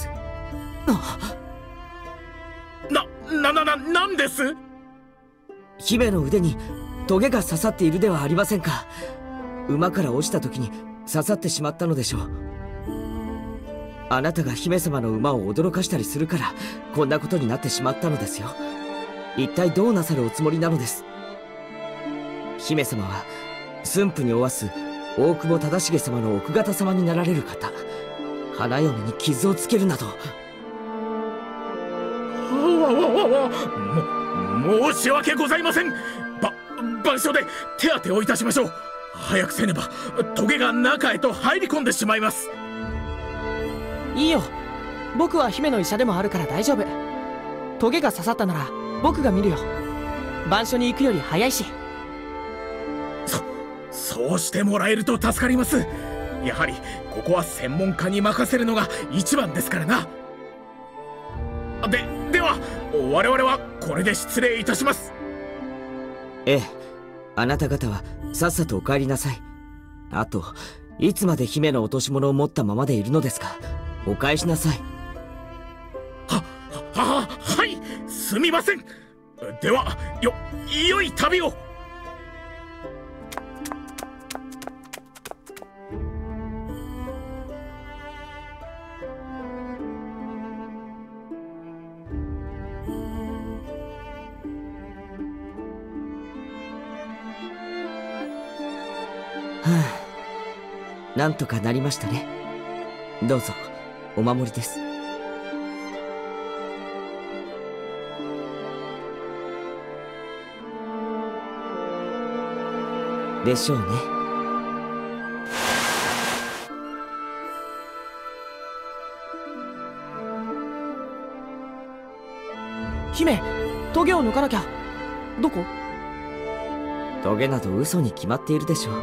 な、な、な、な、なんです？ 姫の腕にトゲが刺さっているではありませんか。馬から落ちた時に刺さってしまったのでしょう。あなたが姫様の馬を驚かしたりするからこんなことになってしまったのですよ。一体どうなさるおつもりなのです？姫様は駿府におわす大久保忠重様の奥方様になられる方。花嫁に傷をつけるなど。 わわわわ、も申し訳ございません。ば場所で手当てをいたしましょう。早くせねばトゲが中へと入り込んでしまいます。 いいよ、僕は姫の医者でもあるから大丈夫。トゲが刺さったなら僕が見るよ。番所に行くより早いし。 そそうしてもらえると助かります。やはりここは専門家に任せるのが一番ですからな。ででは我々はこれで失礼いたします。 ええ、あなた方はさっさとお帰りなさい。あといつまで姫の落とし物を持ったままでいるのですか。お返しなさい。 はははい、すみません。ではよ良い旅を。 はあ、なんとかなりましたね。どうぞお守りです。でしょうね。 姫、トゲを抜かなきゃ。どこ？ トゲなど嘘に決まっているでしょう。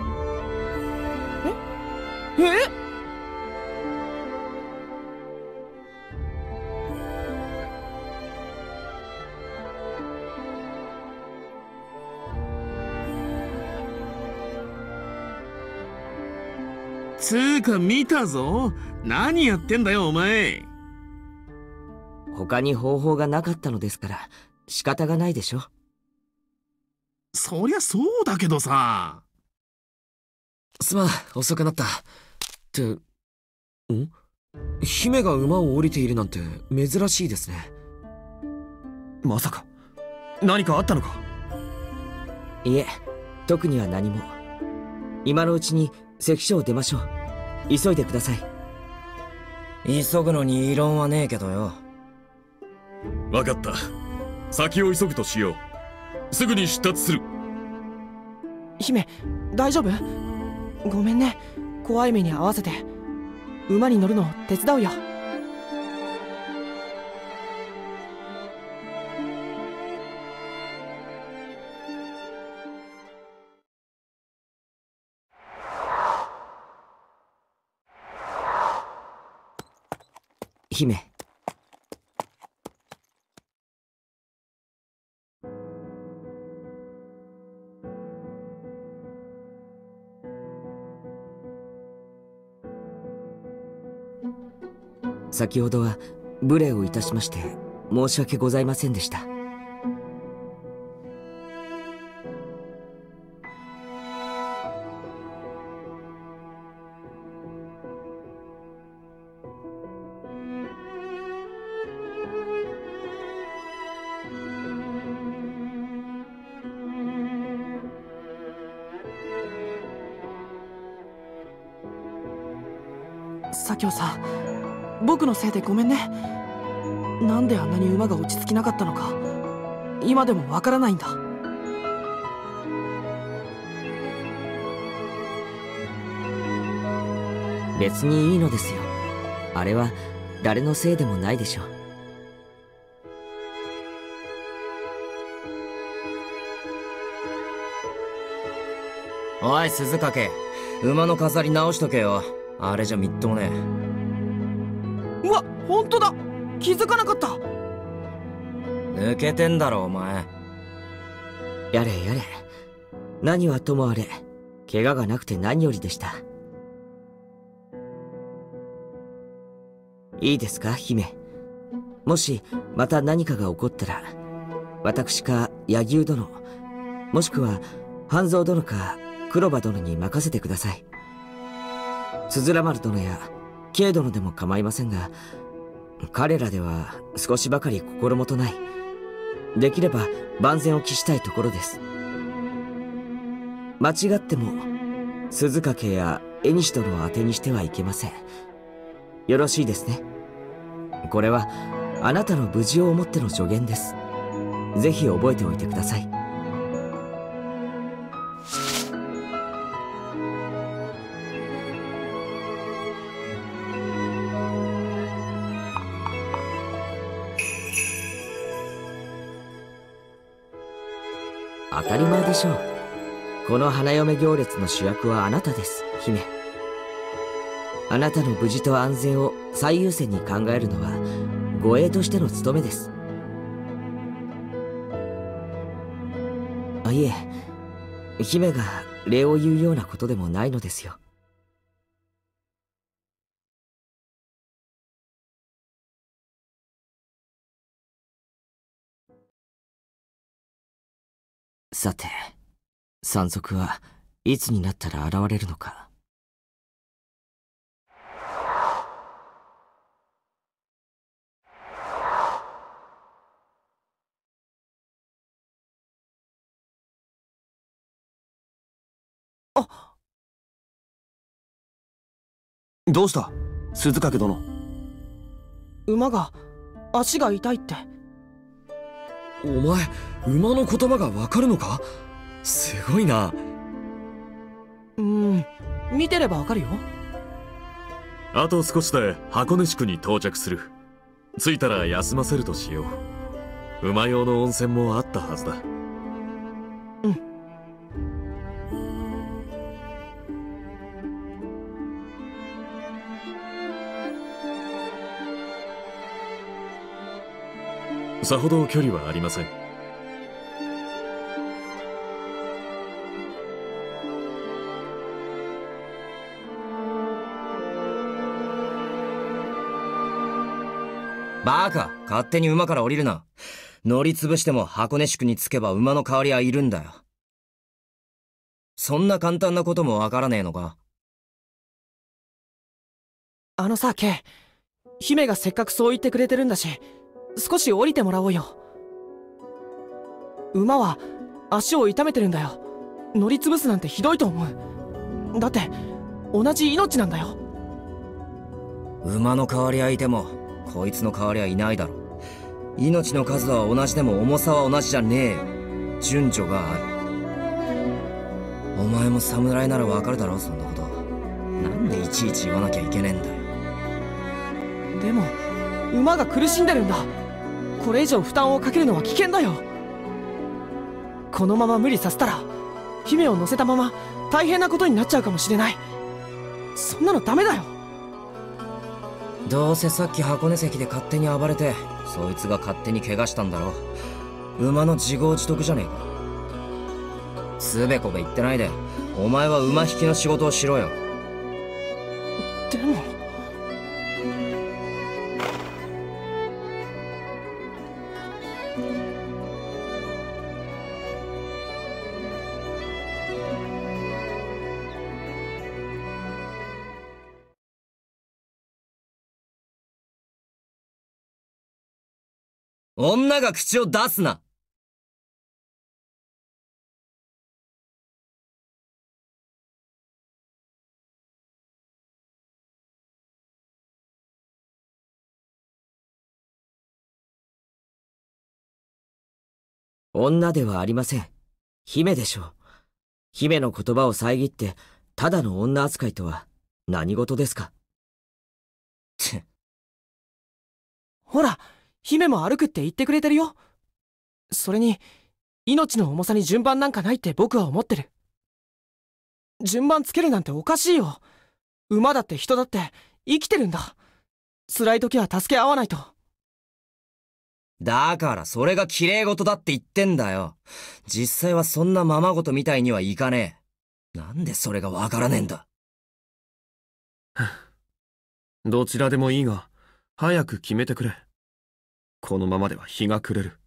ええつーか見たぞ。何やってんだよお前。 他に方法がなかったのですから仕方がないでしょ。 そりゃそうだけどさ。 すまん、遅くなった。って、ん？姫が馬を降りているなんて珍しいですね。 まさか何かあったのか？ いえ、特には何も。今のうちに関所を出ましょう。急いでください。 急ぐのに異論はねえけどよ。 わかった。先を急ぐとしよう。すぐに出立する。 姫、大丈夫？ごめんね、怖い目に遭わせて。馬に乗るのを手伝うよ。 姫、先ほどは無礼をいたしまして申し訳ございませんでした。 左京さん、僕のせいでごめんね。なんであんなに馬が落ち着きなかったのか今でもわからないんだ。 別にいいのですよ。 あれは誰のせいでもないでしょう。 おい鈴掛、馬の飾り直しとけよ。あれじゃみっともねえ。うわ、ほんとだ、気づかなかった。 抜けてんだろお前。 やれやれ、何はともあれ怪我がなくて何よりでした。いいですか姫。もしまた何かが起こったら、私か柳生殿、もしくは半蔵殿か黒羽殿に任せてください。つづら丸殿や慶殿でも構いませんが、彼らでは少しばかり心もとない。できれば万全を期したいところです。間違っても鈴掛や縁殿を当てにしてはいけません。よろしいですね。これはあなたの無事を思っての助言です。ぜひ覚えておいてください。当たり前でしょう。この花嫁行列の主役はあなたです、姫。あなたの無事と安全を最優先に考えるのは護衛としての務めです。あ、いえ、姫が礼を言うようなことでもないのですよ。さて、山賊はいつになったら現れるのか。 あ、どうした鈴掛殿。 馬が足が痛いって。 お前、馬の言葉がわかるのか？すごいな。 うーん、見てればわかるよ。 あと少しで箱根宿に到着する。着いたら休ませるとしよう。馬用の温泉もあったはずだ。 うん。 さほど距離はありません。 バカ、勝手に馬から降りるな。乗り潰しても箱根宿に着けば馬の代わりはいるんだよ。そんな簡単なこともわからねえのか？ あのさ、ケイ、姫がせっかくそう言ってくれてるんだし、少し降りてもらおうよ。馬は足を痛めてるんだよ。乗り潰すなんてひどいと思う。だって同じ命なんだよ。 馬の代わりはいてもこいつの代わりはいないだろ。命の数は同じでも重さは同じじゃねえよ。順序がある。お前も侍ならわかるだろ、そんなこと。なんでいちいち言わなきゃいけねえんだよ。 でも馬が苦しんでるんだ。これ以上負担をかけるのは危険だよ。このまま無理させたら姫を乗せたまま大変なことになっちゃうかもしれない。そんなのダメだよ。 どうせさっき箱根関で勝手に暴れてそいつが勝手に怪我したんだろう。馬の自業自得じゃねえか。つべこべ言ってないでお前は馬引きの仕事をしろよ。 でも女が口を出すな。 女ではありません。姫でしょう。姫の言葉を遮ってただの女扱いとは何事ですか？ ほら、姫も歩くって言ってくれてるよ。それに、命の重さに順番なんかないって僕は思ってる。順番つけるなんておかしいよ。馬だって人だって生きてるんだ。辛い時は助け合わないと。 だからそれが綺麗事だって言ってんだよ。実際はそんなままごとみたいにはいかねえ。なんでそれがわからねえんだ。 どちらでもいいが、早く決めてくれ。このままでは日が暮れる。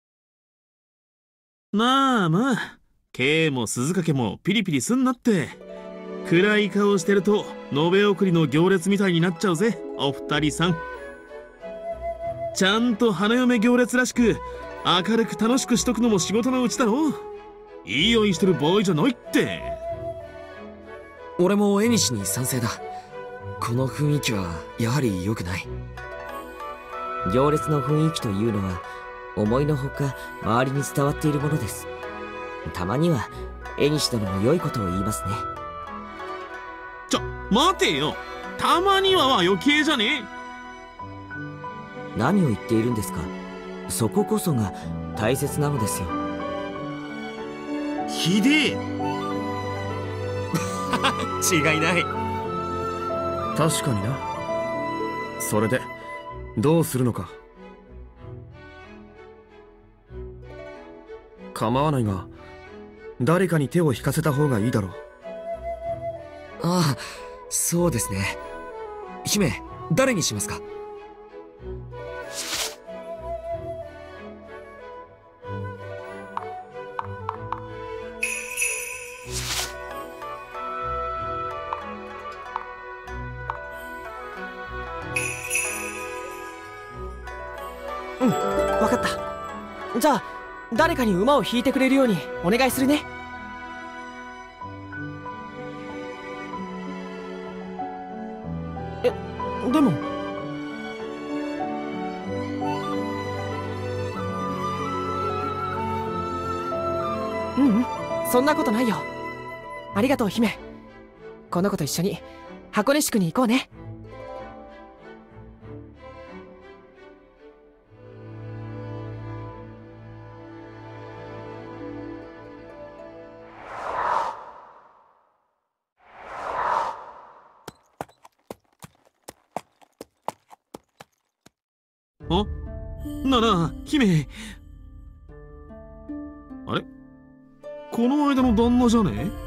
まあまあ、K も鈴掛もピリピリすんなって。暗い顔してると延べ送りの行列みたいになっちゃうぜ、お二人さん。ちゃんと花嫁行列らしく明るく楽しくしとくのも仕事のうちだろ。いいようにしてる場合じゃないって。 俺も縁に賛成だ。この雰囲気はやはり良くない。 行列の雰囲気というのは思いのほか周りに伝わっているものです。たまには縁殿も良いことを言いますね。 ちょ待てよ、たまにはは余計じゃねえ。 何を言っているんですか。そここそが大切なのですよ。 ひでえ違いない。 確かにな。それでどうするのか。構わないが、誰かに手を引かせた方がいいだろう。 ああ、そうですね。姫、誰にしますか。 うん、わかった。じゃあ誰かに馬を引いてくれるようにお願いするね。え、でもうんうん、そんなことないよ。ありがとう姫。この子と一緒に箱根宿に行こうね。 あ、なあなあ、姫。あれ、この間の旦那じゃねえ？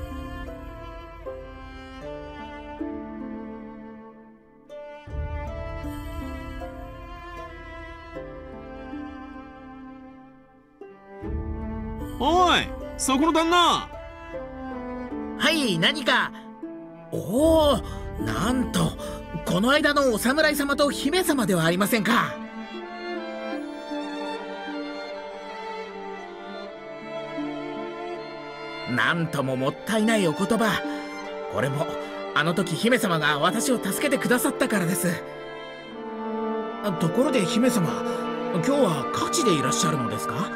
おい、そこの旦那。 はい、何か。おお、なんとこの間のお侍様と姫様ではありませんか。なんとももったいないお言葉。これもあの時姫様が私を助けてくださったからです。ところで姫様、今日は火事でいらっしゃるのですか？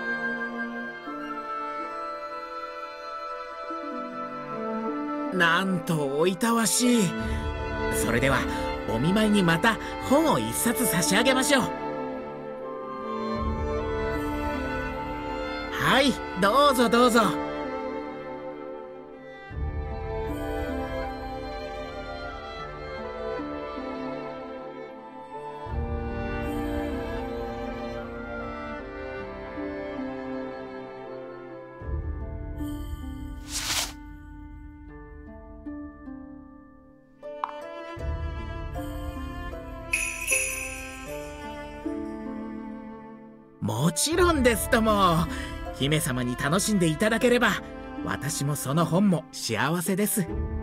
なんとおいたわしい。それではお見舞いにまた本を一冊差し上げましょう。はい、どうぞどうぞ。もちろんですとも。姫様に楽しんでいただければ私もその本も幸せです。